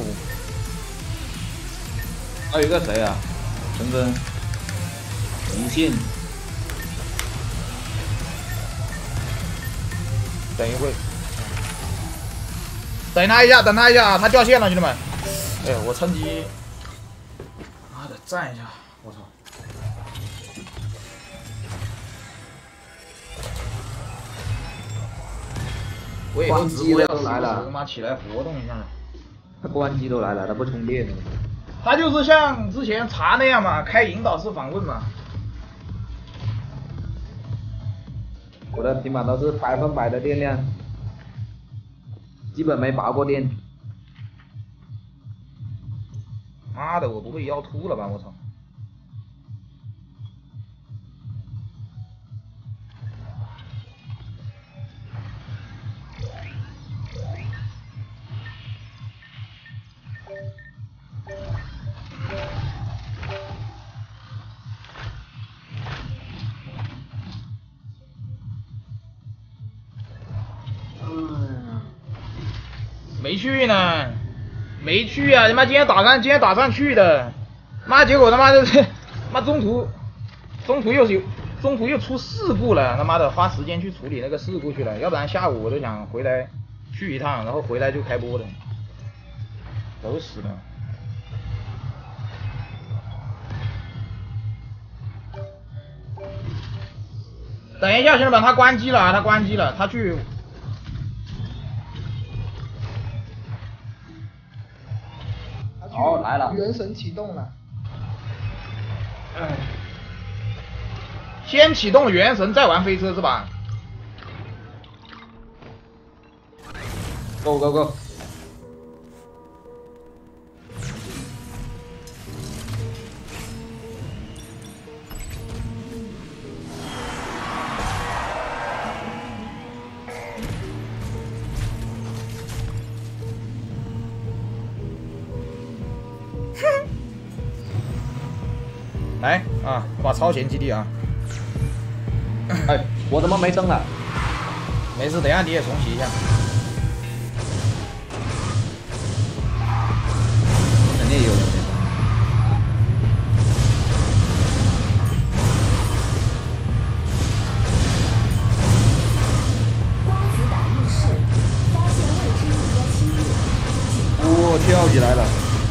还有一个谁啊？陈真。一信。 等一会，等他一下啊，他掉线了，兄弟们。哎，我趁机，妈的站一下，我操！ 我以后直播要来了， 他妈起来活动一下。 他关机都来了，他不充电。 他就是像之前茶那样嘛，开引导式访问嘛。 我的平板都是100%的电量，基本没拔过电。 妈的，我不会腰秃了吧？我操！没去呢，没去啊！他妈今天打算去的，妈结果他妈的，妈中途又出事故了，他妈的花时间去处理那个事故去了，要不然下午我都想回来去一趟，然后回来就开播的，都死了。等一下，兄弟们，他关机了，他去。 哦，来了。 原神启动了。 先启动原神，再玩飞车是吧 ？Go go go！ 来啊，把超前基地啊！ 哎，我怎么没升了？ 没事，等一下你也重启一下。 肯定有的。 光子打印室，发现未知目标侵入。 哦，跳起来了。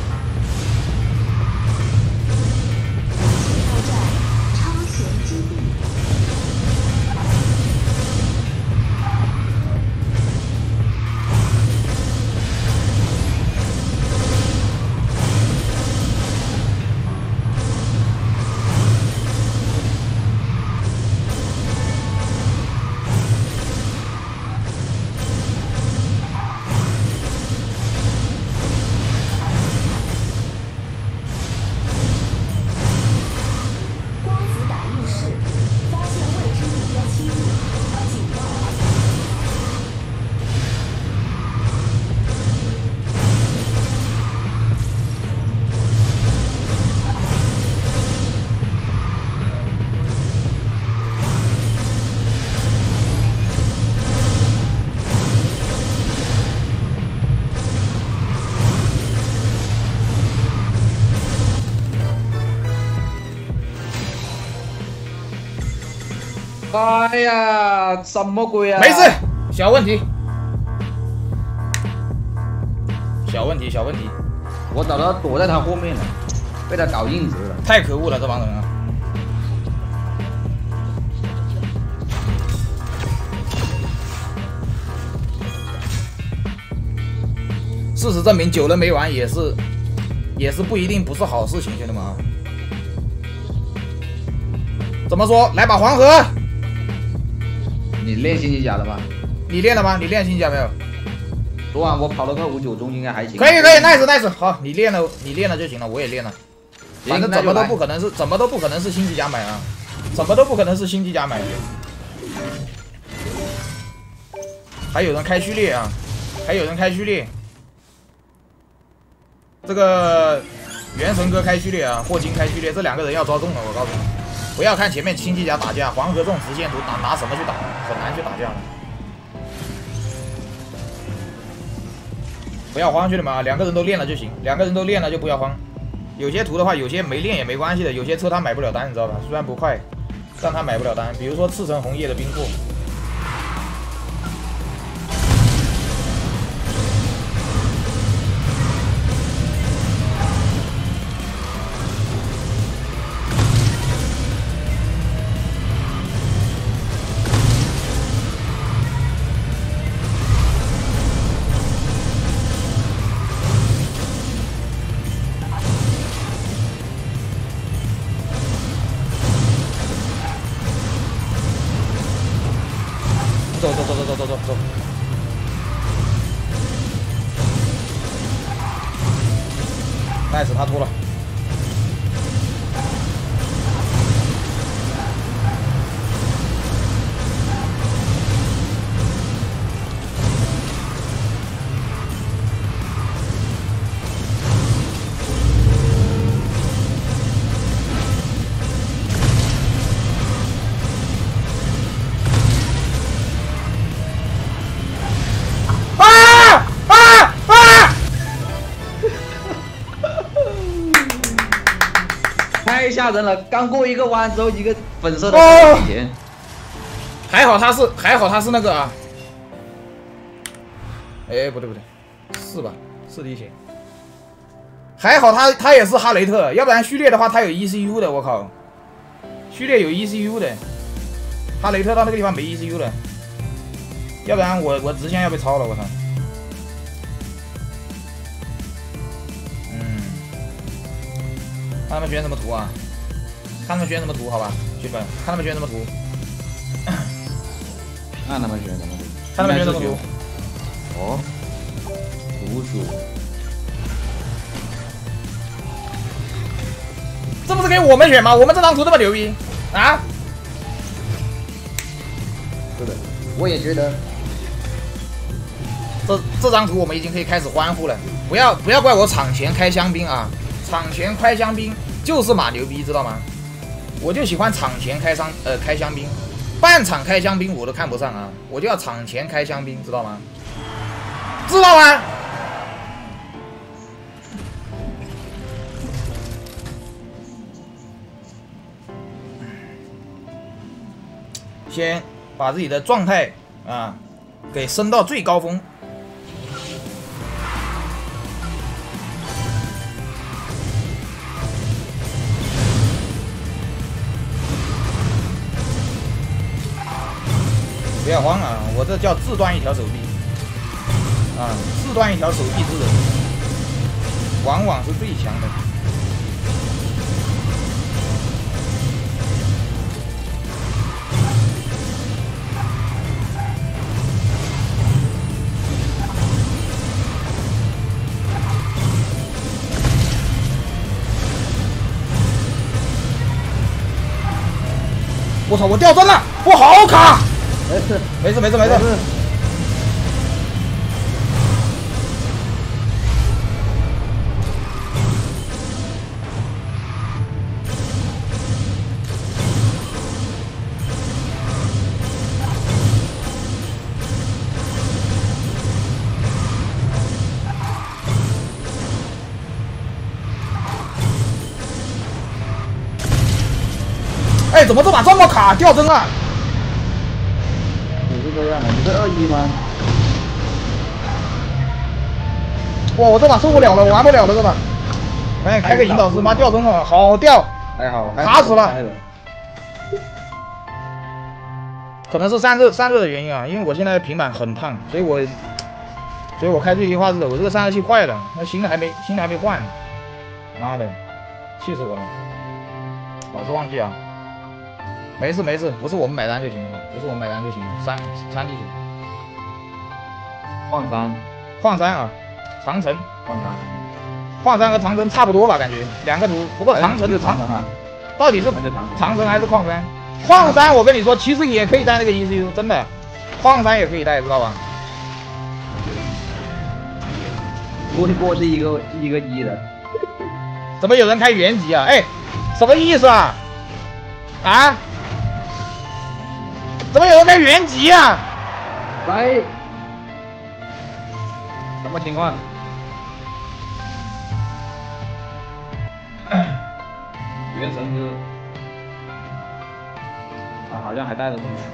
哎呀，什么鬼啊！ 没事，小问题。小问题。 我找他躲在他后面了，被他搞硬直了。 太可恶了，这帮人啊！事实证明，久了没玩也是不一定不是好事情，兄弟们啊！怎么说？来把黄河！ 你练星际甲了吗？ 你练了吗？你练星际甲没有？ 昨晚我跑了个59中，应该还行。 可以，nice，好，你练了就行了，我也练了。反正怎么都不可能是星际甲买啊，怎么都不可能是星际甲买。还有人开序列啊，这个元神哥开序列啊，霍金开序列，这两个人要招中了，我告诉你。 不要看前面星际甲打架，黄河这种直线图拿什么去打？很难去打架的。不要慌，兄弟们啊！两个人都练了就行，两个人都练了就不要慌。有些图的话，有些没练也没关系的。有些车他买不了单，你知道吧？虽然不快，但他买不了单。比如说赤橙红叶的冰库。 走。nice， 他脱了。 太吓人了！刚过一个弯之后，一个粉色的底线。 还好他是那个啊。哎，不对，是吧？是滴血。还好他也是哈雷特，要不然序列的话他有 ECU 的，我靠！序列有 ECU 的，哈雷特到那个地方没 ECU 的，要不然我直线要被超了，我操！看他们选什么图啊？看他们选什么图，好吧，兄弟们，看他们选什么图。 看他们选什么图？ 看他们选什么图？ 哦，图书。 这不是给我们选吗？我们这张图这么牛逼啊！ 是的，我也觉得。 这张图我们已经可以开始欢呼了。不要怪我场前开香槟啊！场前开香槟就是马牛逼，知道吗？我就喜欢场前开香槟，半场开香槟我都看不上啊！我就要场前开香槟，知道吗？知道吗？先把自己的状态啊给升到最高峰。不要慌啊！我这叫自断一条手臂啊！自断一条手臂之人，往往是最强的。我操！我掉帧了，我好卡！没事。哎，怎么这把这么卡？掉帧了！ 你是这样的，你是21吗？ 哇，我这把受不了了，我玩不了了这把。哎，开个引导师，妈掉帧了，好掉， 还好， 卡死了。可能是散热的原因啊，因为我现在平板很烫，所以我开最低画质的，我这个散热器坏了，那新的还没换，妈的，气死我了！老是忘记啊。没事，不是我们买单就行了，3滴血。矿山啊，长城。矿山和长城差不多吧，感觉两个图，不过长城啊， 到底是长城还是矿山？矿山我跟你说，其实也可以带那个 ECU， 真的，矿山也可以带，知道吧？ 不过是一个1的。 怎么有人开原级啊？哎，什么意思啊？啊？怎么有人开原级啊？ 来，什么情况？原神哥，啊，好像还带着东西。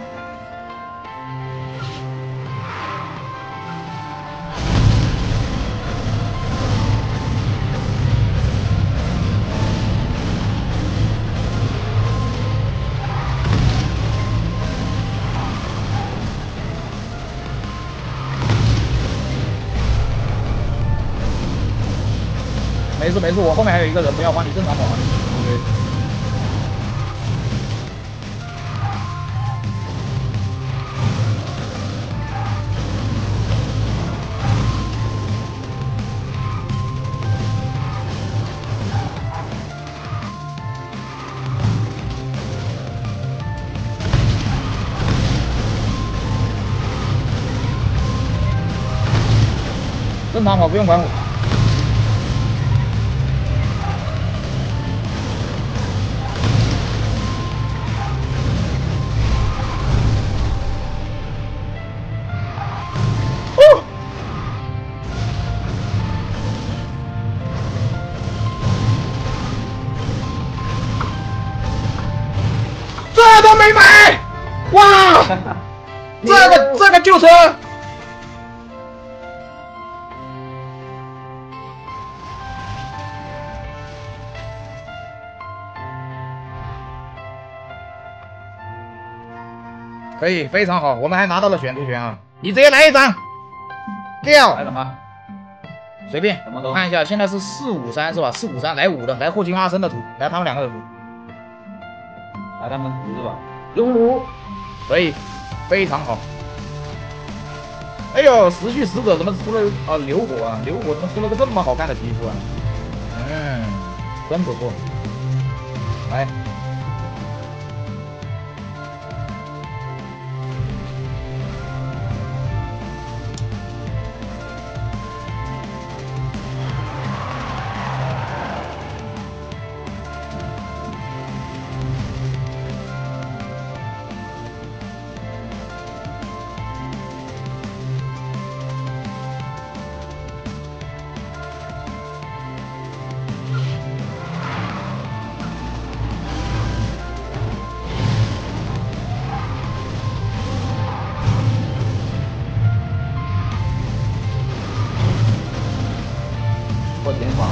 没事，我后面还有一个人，不要慌，你正常跑。 正常跑，不用管我。这都没买，哇！这个旧车，可以非常好，我们还拿到了选图权啊！你直接来一张，掉来什么？ 随便什么都我看一下，现在是453是吧？453来5的，来霍金阿森的图，来他们2个的图。 来他们图是吧？ 熔炉，可以，非常好。哎呦，时序使者怎么出了流火啊？流火怎么出了个这么好看的皮肤啊？真不错。来， 破点法。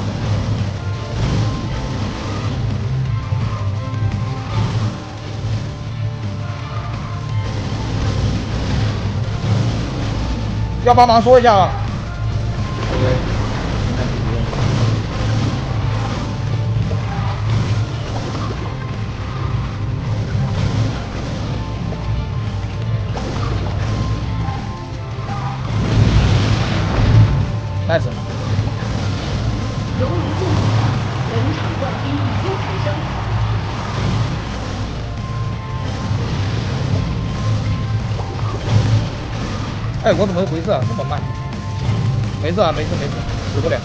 要帮忙说一下啊。nice。 熔炉进入，本场冠军已经产生。 哎，我怎么回事啊？这么慢？没事啊，没事，死不了。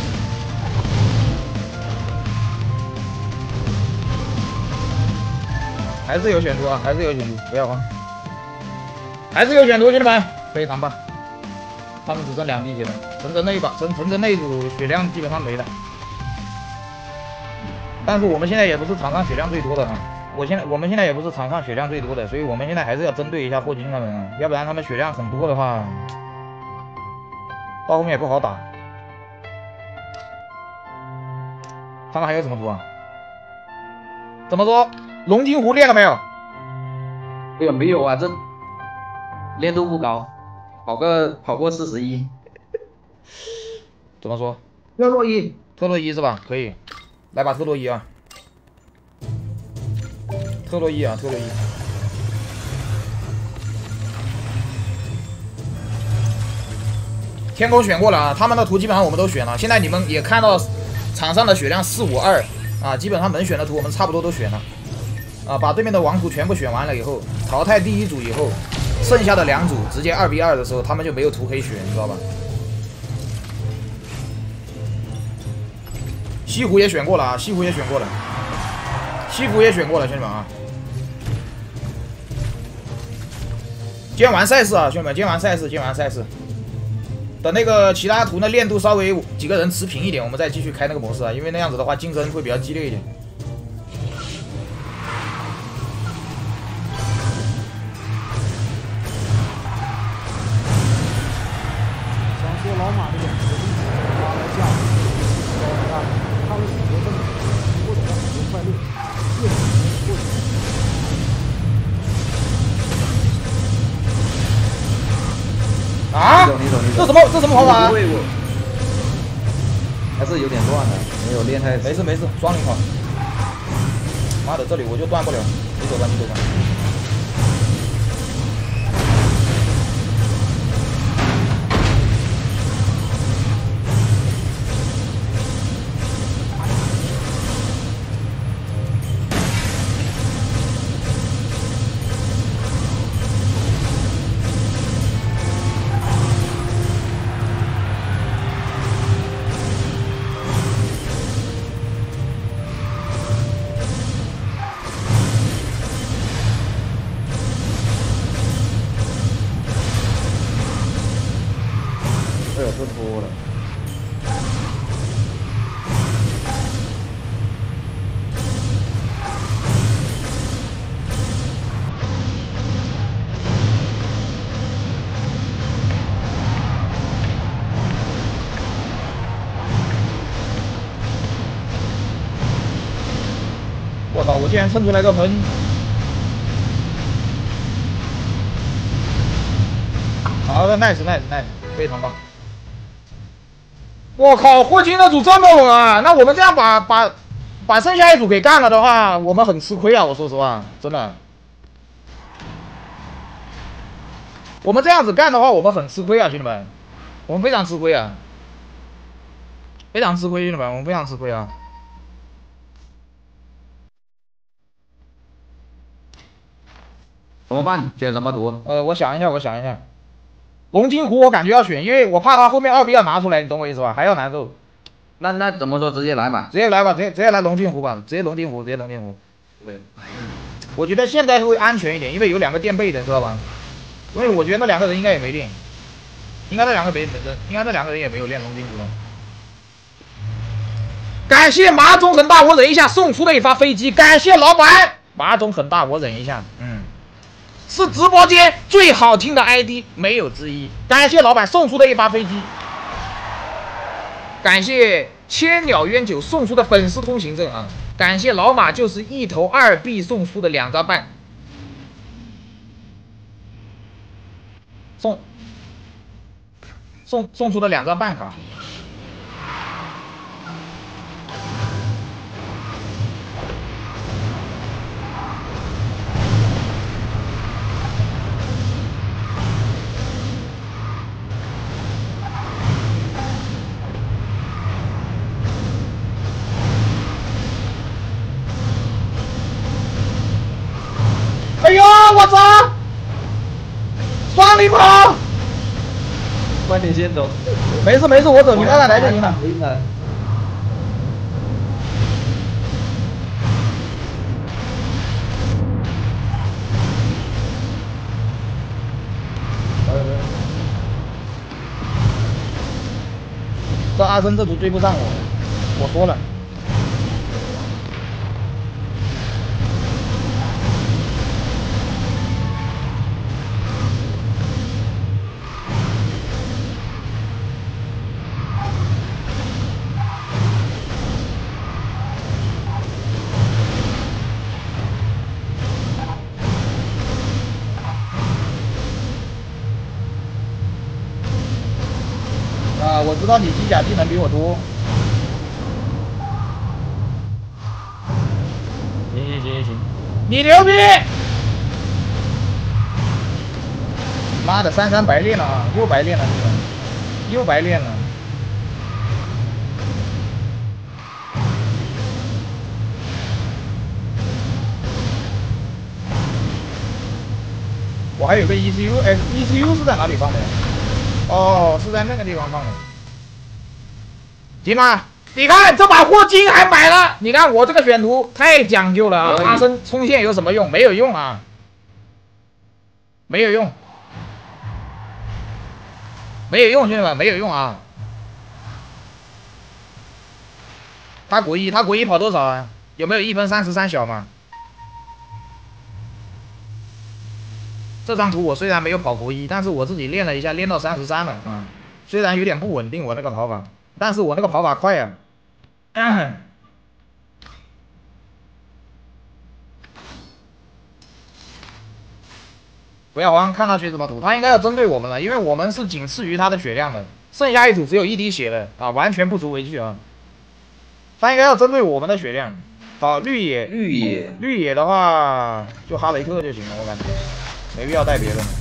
还是有选图啊，还是有选图，不要慌。还是有选图，兄弟们，非常棒。他们只剩2滴血了，陈真那一把，陈真那一组血量基本上没了。但是我们现在也不是场上血量最多的啊。我们现在也不是场上血量最多的，所以我们现在还是要针对一下霍金他们啊，要不然他们血量很多的话，到后面也不好打。他们还有什么图啊？怎么说？龙金湖练了没有？ 没有啊，这练度不高，跑过41。 怎么说？ 特洛伊， 特洛伊是吧？可以，来把特洛伊啊。特洛伊啊，特洛伊。天空选过了啊，他们的图基本上我们都选了。现在你们也看到场上的血量452啊，基本上能选的图我们差不多都选了啊。把对面的王图全部选完了以后，淘汰第1组以后，剩下的2组直接2v2的时候，他们就没有图可以选，你知道吧？西湖也选过了啊，西湖也选过了，西湖也选过了，兄弟们啊。今天玩赛事啊，兄弟们，今天玩赛事，今天玩赛事。等那个其他图呢练度稍微几个人持平一点，我们再继续开那个模式啊，因为那样子的话竞争会比较激烈一点。 想说老马的2个地方拉来架，他们很多问题，或者让很多快乐，越过去。 啊！ 你走， 这什么跑法啊？ 还是有点乱的，没有练太。 没事，双领跑。妈的，这里我就断不了，你走吧。 脱了。 我操！我竟然蹭出来个喷！好的 ，nice， 非常棒！我靠，霍金的组这么稳啊！那我们这样把剩下一组给干了的话，我们很吃亏啊！我说实话，真的。我们这样子干的话，我们很吃亏啊，兄弟们，我们非常吃亏啊，非常吃亏，兄弟们，我们非常吃亏啊！ 怎么办？选什么图？ 我想一下。龙金湖我感觉要选，因为我怕他后面2B2拿出来，你懂我意思吧？还要难受。 那怎么说？直接来嘛？ 直接来吧，直接来龙金湖吧，直接龙金湖。对，我觉得现在会安全一点，因为有2个垫背的，知道吧？因为我觉得那2个人应该也没练，应该那2个人也没有练龙金湖了。感谢马总很大，我忍一下送出的一发飞机，感谢老板。马总很大，我忍一下，是直播间最好听的 ID， 没有之一。感谢老板送出的一发飞机，感谢千鸟渊酒送出的粉丝通行证啊！感谢老马就是一头2B 送出的2张半，送出的2张半卡。哎呦，我操！双离跑！ 快点先走。 没事，我走，你慢慢来就行了。这阿森这组追不上我，我说了。我知道你机甲技能比我多。行，你牛逼！妈的，33白练了啊，又白练了，又白练了。我还有个 ECU， 哎 ，ECU 是在哪里放的？哦，是在那个地方放的。行吗？你看这把霍金还买了，你看我这个选图太讲究了啊！阿森冲线有什么用？没有用啊，没有用，兄弟们，没有用啊！他国一跑多少啊？有没有1分33小嘛？这张图我虽然没有跑国一，但是我自己练了一下，练到33了啊。虽然有点不稳定我那个跑法，但是我那个跑法快呀。不要慌，看他选什么图，他应该要针对我们了，因为我们是仅次于他的血量的，剩下一组只有1滴血的啊，完全不足为惧啊。他应该要针对我们的血量。好，绿野的话就哈雷克就行了，我感觉没必要带别的。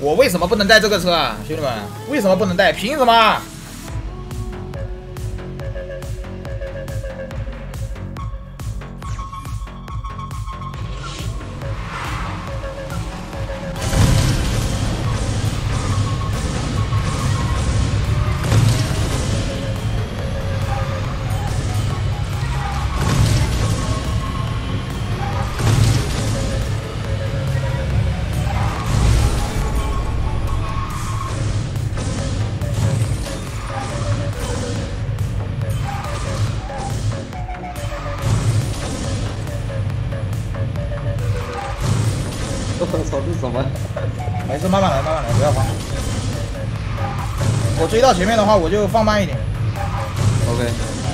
我为什么不能带这个车啊，兄弟们？为什么不能带？凭什么？ 我操，这是什么？ 没事，慢慢来，慢慢来，不要慌。我追到前面的话，我就放慢一点。 OK，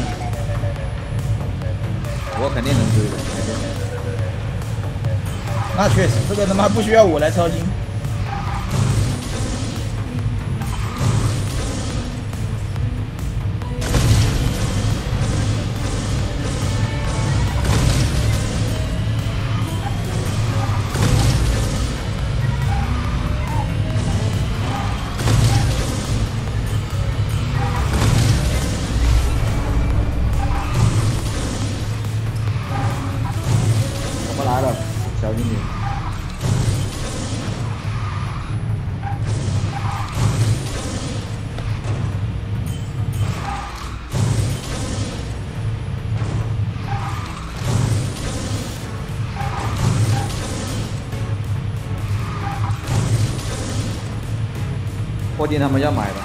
我肯定能追的。 那确实，这个他妈不需要我来操心。 我们来了，小心点。霍金他们要买的。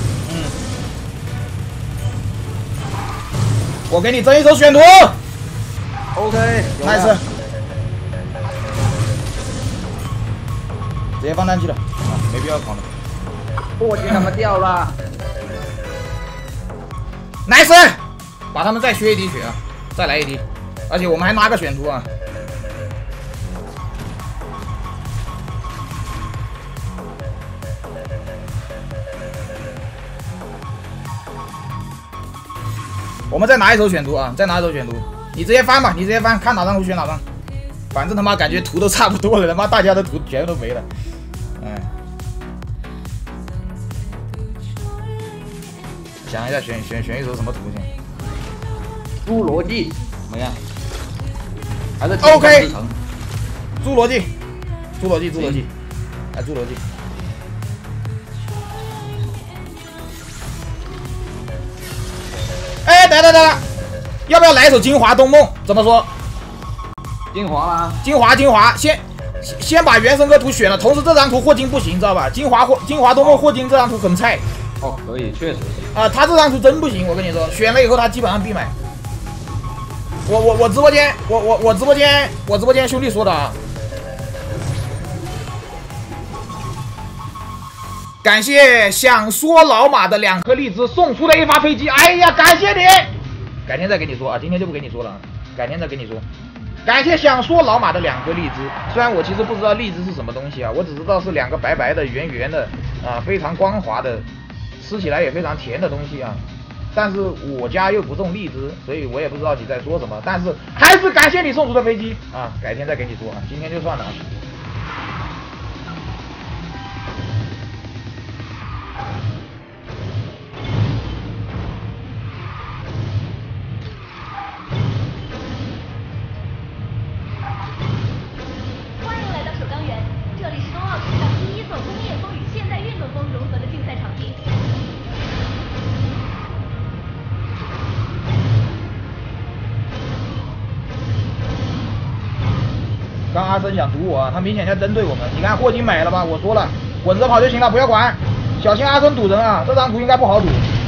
我给你争一手选图。 OK， nice。直接放弹机了，啊，没必要扛了。 霍金他们掉了。 nice， 把他们再削一滴血啊，再来一滴，而且我们还拿个选图啊。我们再拿一手选图啊，再拿一手选图。你直接翻吧，你直接翻，看哪张图选哪张。反正他妈感觉图都差不多了，他妈大家的图全都没了。哎，想一下选一手什么图先。 侏罗纪怎么样？还是 OK。侏罗纪，侏罗纪，哎，侏罗纪。哎，等等，要不要来一首《金华东梦》？怎么说？ 精华啦， 精华，先把原神歌图选了，同时这张图霍金不行，知道吧？金华东梦霍金这张图很菜。 哦，可以，确实。 啊，他这张图真不行，我跟你说，选了以后他基本上必买。我直播间，我直播间兄弟说的啊。感谢想说老马的2颗荔枝送出的一发飞机，哎呀，感谢你！改天再跟你说啊，今天就不跟你说了，改天再跟你说。感谢想说老马的2颗荔枝，虽然我其实不知道荔枝是什么东西啊，我只知道是2个白白的、圆圆的啊，非常光滑的，吃起来也非常甜的东西啊。但是我家又不种荔枝，所以我也不知道你在说什么。但是还是感谢你送出的飞机啊，改天再跟你说啊，今天就算了。刚阿森想堵我，他明显在针对我们。你看霍金买了吧？我说了，滚着跑就行了，不要管。小心阿森堵人啊！这张图应该不好堵。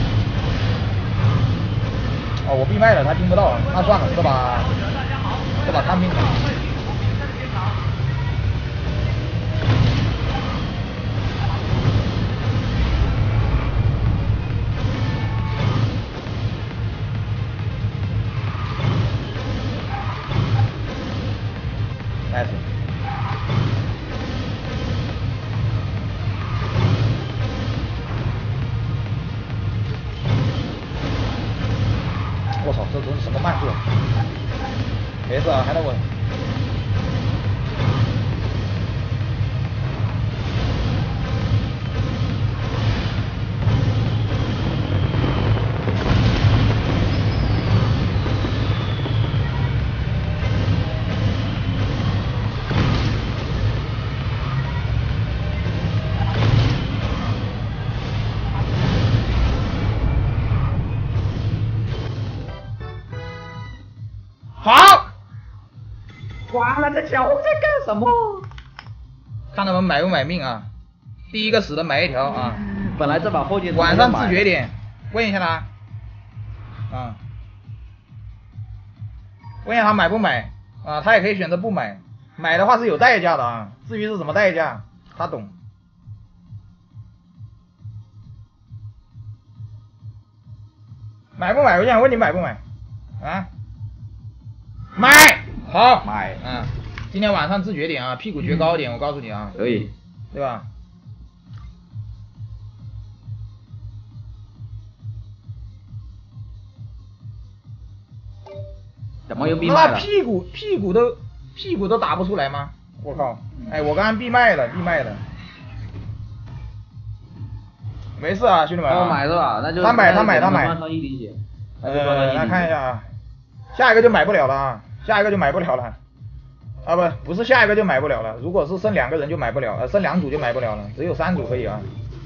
哦，我闭麦了，他听不到。那算了，这把看病了。nice。我操，这都是什么慢速？没事啊，还能稳。 好， 挂了这小红在干什么？ 看他们买不买命啊？第一个死的买一条啊！ 本来这把后劲晚上自觉点，问一下他，啊，问一下他买不买啊？他也可以选择不买，买的话是有代价的啊。至于是什么代价，他懂。买不买？我想问你买不买？啊？买，好， 买， 嗯，今天晚上自觉点啊，屁股撅高点，我告诉你啊， 可以， 对吧？ 怎么又闭麦了？ 那屁股都打不出来吗？我靠！哎，我刚刚闭麦了，没事啊，兄弟们、啊。 他买是吧？那就他买。 上一滴血。 来看一下啊，下一个就买不了了啊，啊不是下一个就买不了了，如果是剩2个人就买不了，剩2组就买不了了，只有3组可以啊。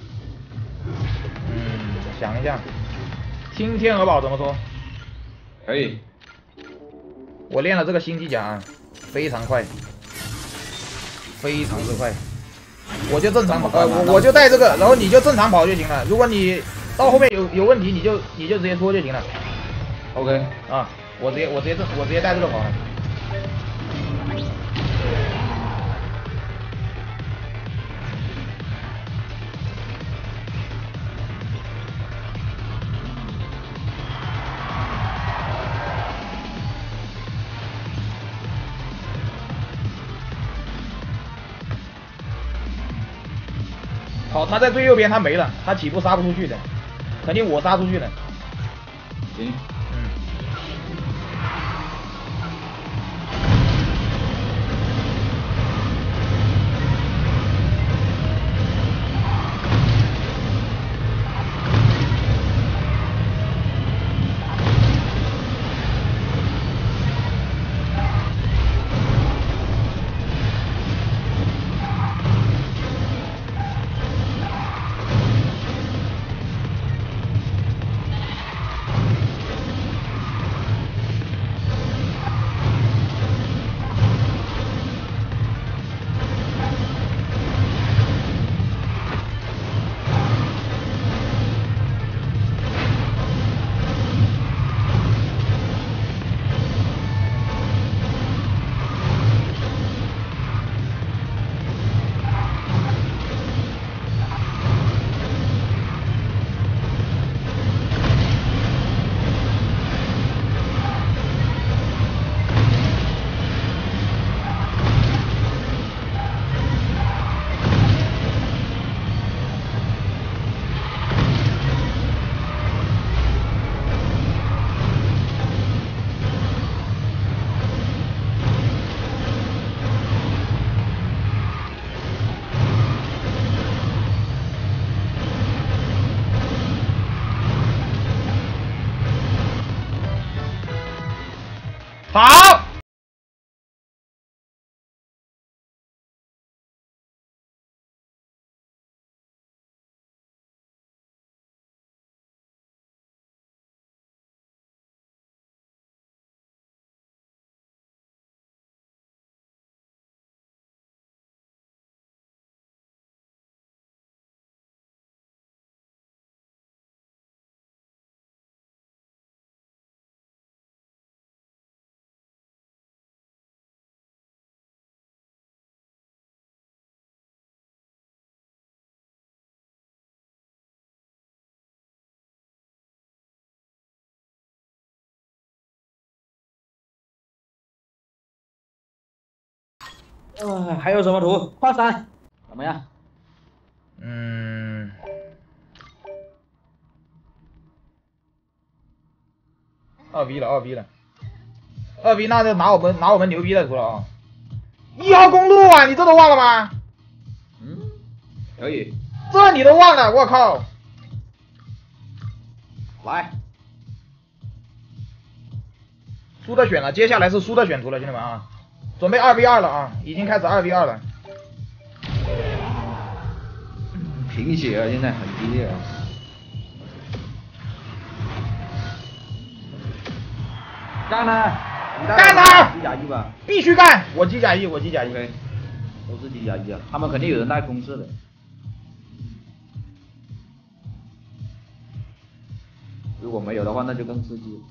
想一下，听天鹅堡怎么说？ 可以。 我练了这个新机甲啊，非常快，非常之快。我就正常跑，我就带这个，然后你就正常跑就行了。如果你到后面有问题，你就直接说就行了。 OK。 啊，我直接带这个跑了。好，他在最右边，他没了，他起步杀不出去的，肯定我杀出去的。 行。 好。 还有什么图？跨山怎么样 ？2B 了，2B 那就拿我们牛逼的图了啊！1号公路啊，你这都忘了吗？ 可以。 这你都忘了，我靠！ 来， 输的选了，接下来是输的选图了，兄弟们啊！准备2v2了啊，已经开始2v2了。 贫血啊，现在很激烈啊。干了！ 干他！ 机甲1吧， 必须干！我机甲1，我机甲1。 OK， 都是机甲1啊，他们肯定有人带冲刺的。如果没有的话，那就更刺激。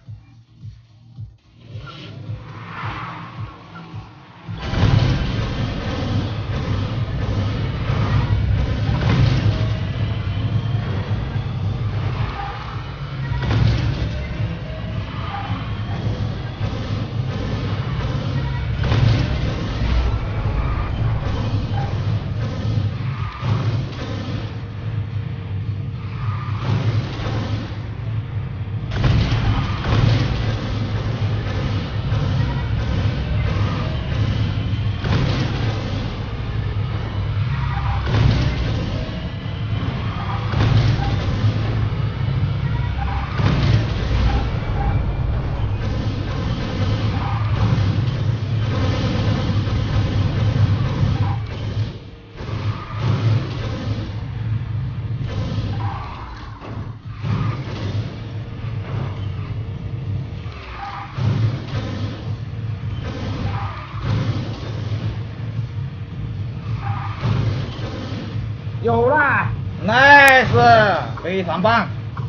有啦 ，nice， 非常棒。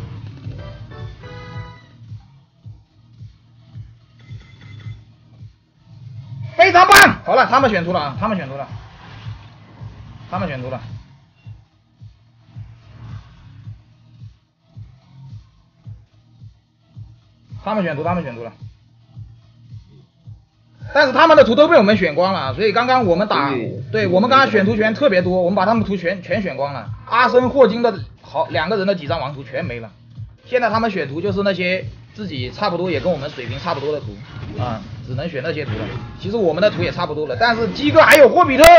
非常棒！好了，他们选出了啊，他们选出了，他们选出了。他们选图了，但是他们的图都被我们选光了，所以刚刚我们打，对我们刚刚选图权特别多，我们把他们图全选光了。阿森、霍金的2个人的几张王图全没了，现在他们选图就是那些自己差不多也跟我们水平差不多的图啊，只能选那些图了。其实我们的图也差不多了，但是鸡哥还有霍比特，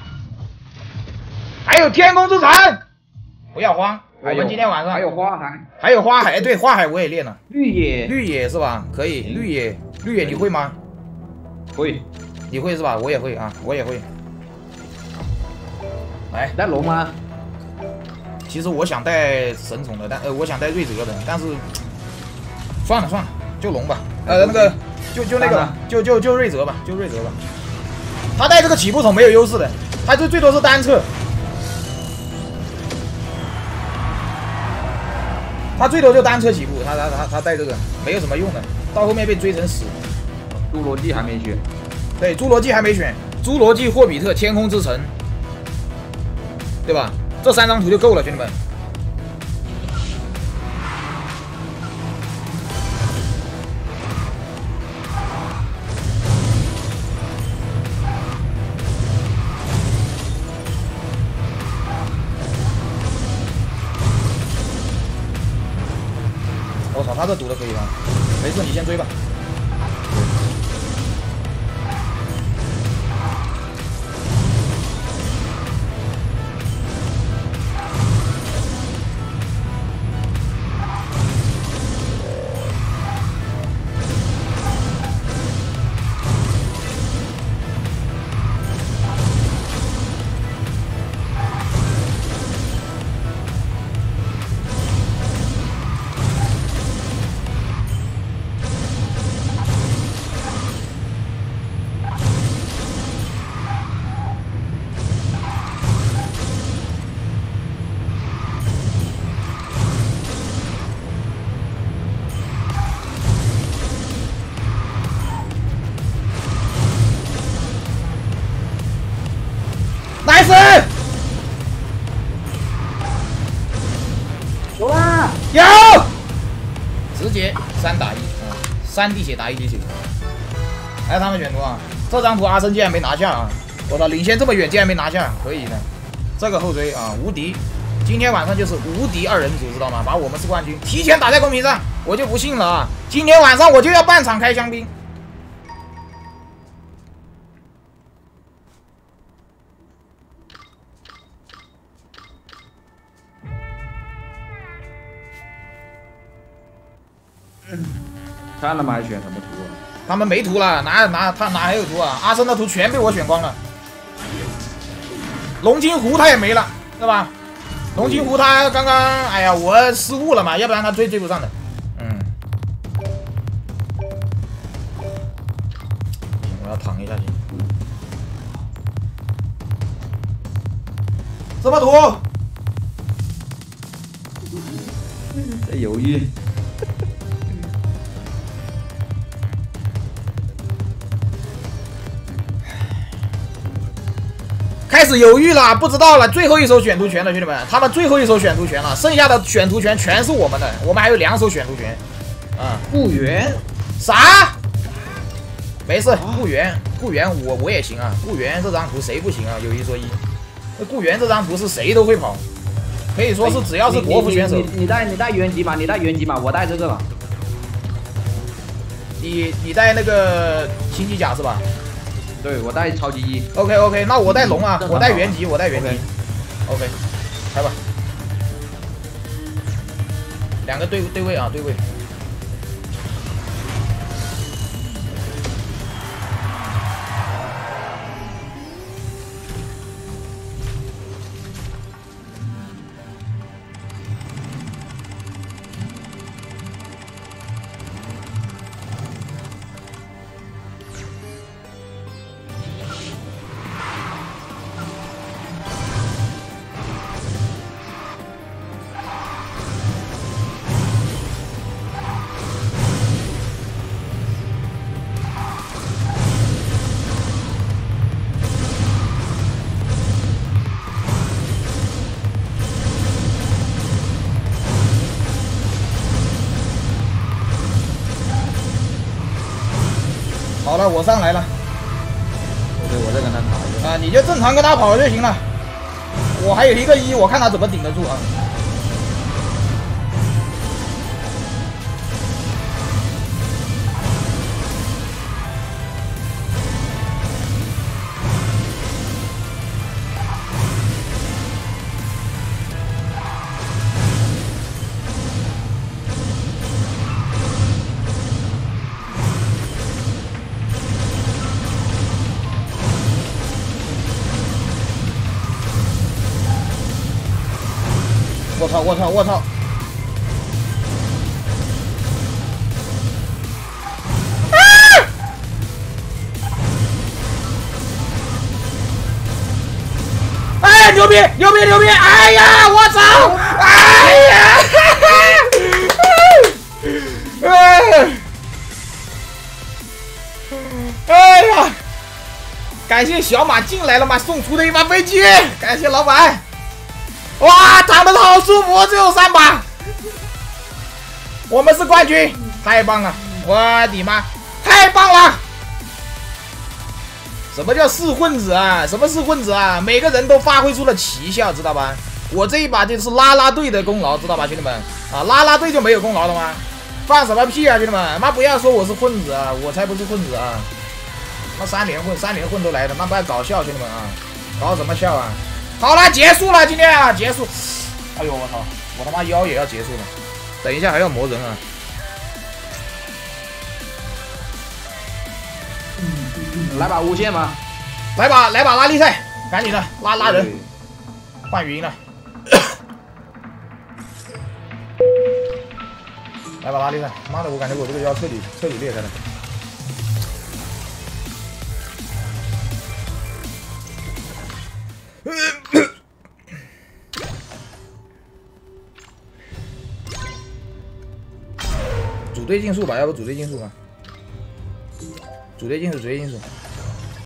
还有天空之城，不要慌。我们今天晚上还有花海， 还有花海，对，花海我也练了。 绿野是吧？可以，绿野你会吗？ 会， 你会是吧？我也会啊，我也会。来， 带龙吗？ 其实我想带神宠的，我想带瑞泽的，但是算了，就龙吧。那个就那个吧，就瑞泽吧，他带这个起步宠没有优势的，他就最多是单侧。他最多就单车起步，他带这个没有什么用的，到后面被追成屎。 侏罗纪还没选， 对，侏罗纪还没选，侏罗纪、霍比特、天空之城，对吧？这3张图就够了，兄弟们。我操，他这赌的可以吧？没事，你先追吧。nice， 有啦， 有，直接3打1啊，3滴血打1滴血。来，他们选图啊，这张图阿森竟然没拿下啊！我操，领先这么远竟然没拿下，可以的。这个后追啊，无敌！今天晚上就是无敌2人组，知道吗？把我们是冠军提前打在公屏上，我就不信了啊！今天晚上我就要半场开香槟。 看了吗？还选什么图啊？ 他们没图了，他哪还有图啊？阿森的图全被我选光了。龙金湖他也没了，对吧？龙金湖他刚刚，哎呀，我失误了嘛，要不然他追不上的。 什么图？ 在犹豫。 开始犹豫了，不知道了。最后一手选图权了，兄弟们，他们最后一手选图权了，剩下的选图权全是我们的，我们还有2手选图权。啊， 雇员？ 啥？没事，雇员我也行啊。雇员这张图谁不行啊？有一说一，雇员这张图是谁都会跑，可以说是只要是国服选手。 你带原级嘛？你带原级嘛？我带这个嘛。 你带那个星际甲是吧？ 对，我带超级一。 OK， 那我带龙啊，我带原级。OK， 开吧。2个对位啊，对位。好了，我上来了。 对，我再跟他打一个。 啊，你就正常跟他跑就行了。我还有一个1，我看他怎么顶得住啊。我操！啊！哎，牛逼！哎呀，我操！哎呀！哎呀！感谢小马进来了嘛，送出的一把飞机，感谢老板。哇，躺的好舒服，只有3把，我们是冠军，太棒了！我的妈，太棒了！什么叫是混子啊？什么是混子啊？每个人都发挥出了奇效，知道吧？我这一把就是啦啦队的功劳，知道吧，兄弟们？啊，啦啦队就没有功劳了吗？放什么屁啊，兄弟们！妈不要说我是混子啊，我才不是混子啊！妈3连混都来了，妈不要搞笑，兄弟们啊！搞什么笑啊？好了，结束了，今天啊，结束。哎呦，我操，我他妈腰也要结束了。等一下还要磨人啊。 来把无限吗？ 来把拉力赛，赶紧的拉人，换语音了。来把拉力赛，妈的，我感觉我这个腰彻底裂开了。组队竞速吧，要不组队竞速吧？组队竞速。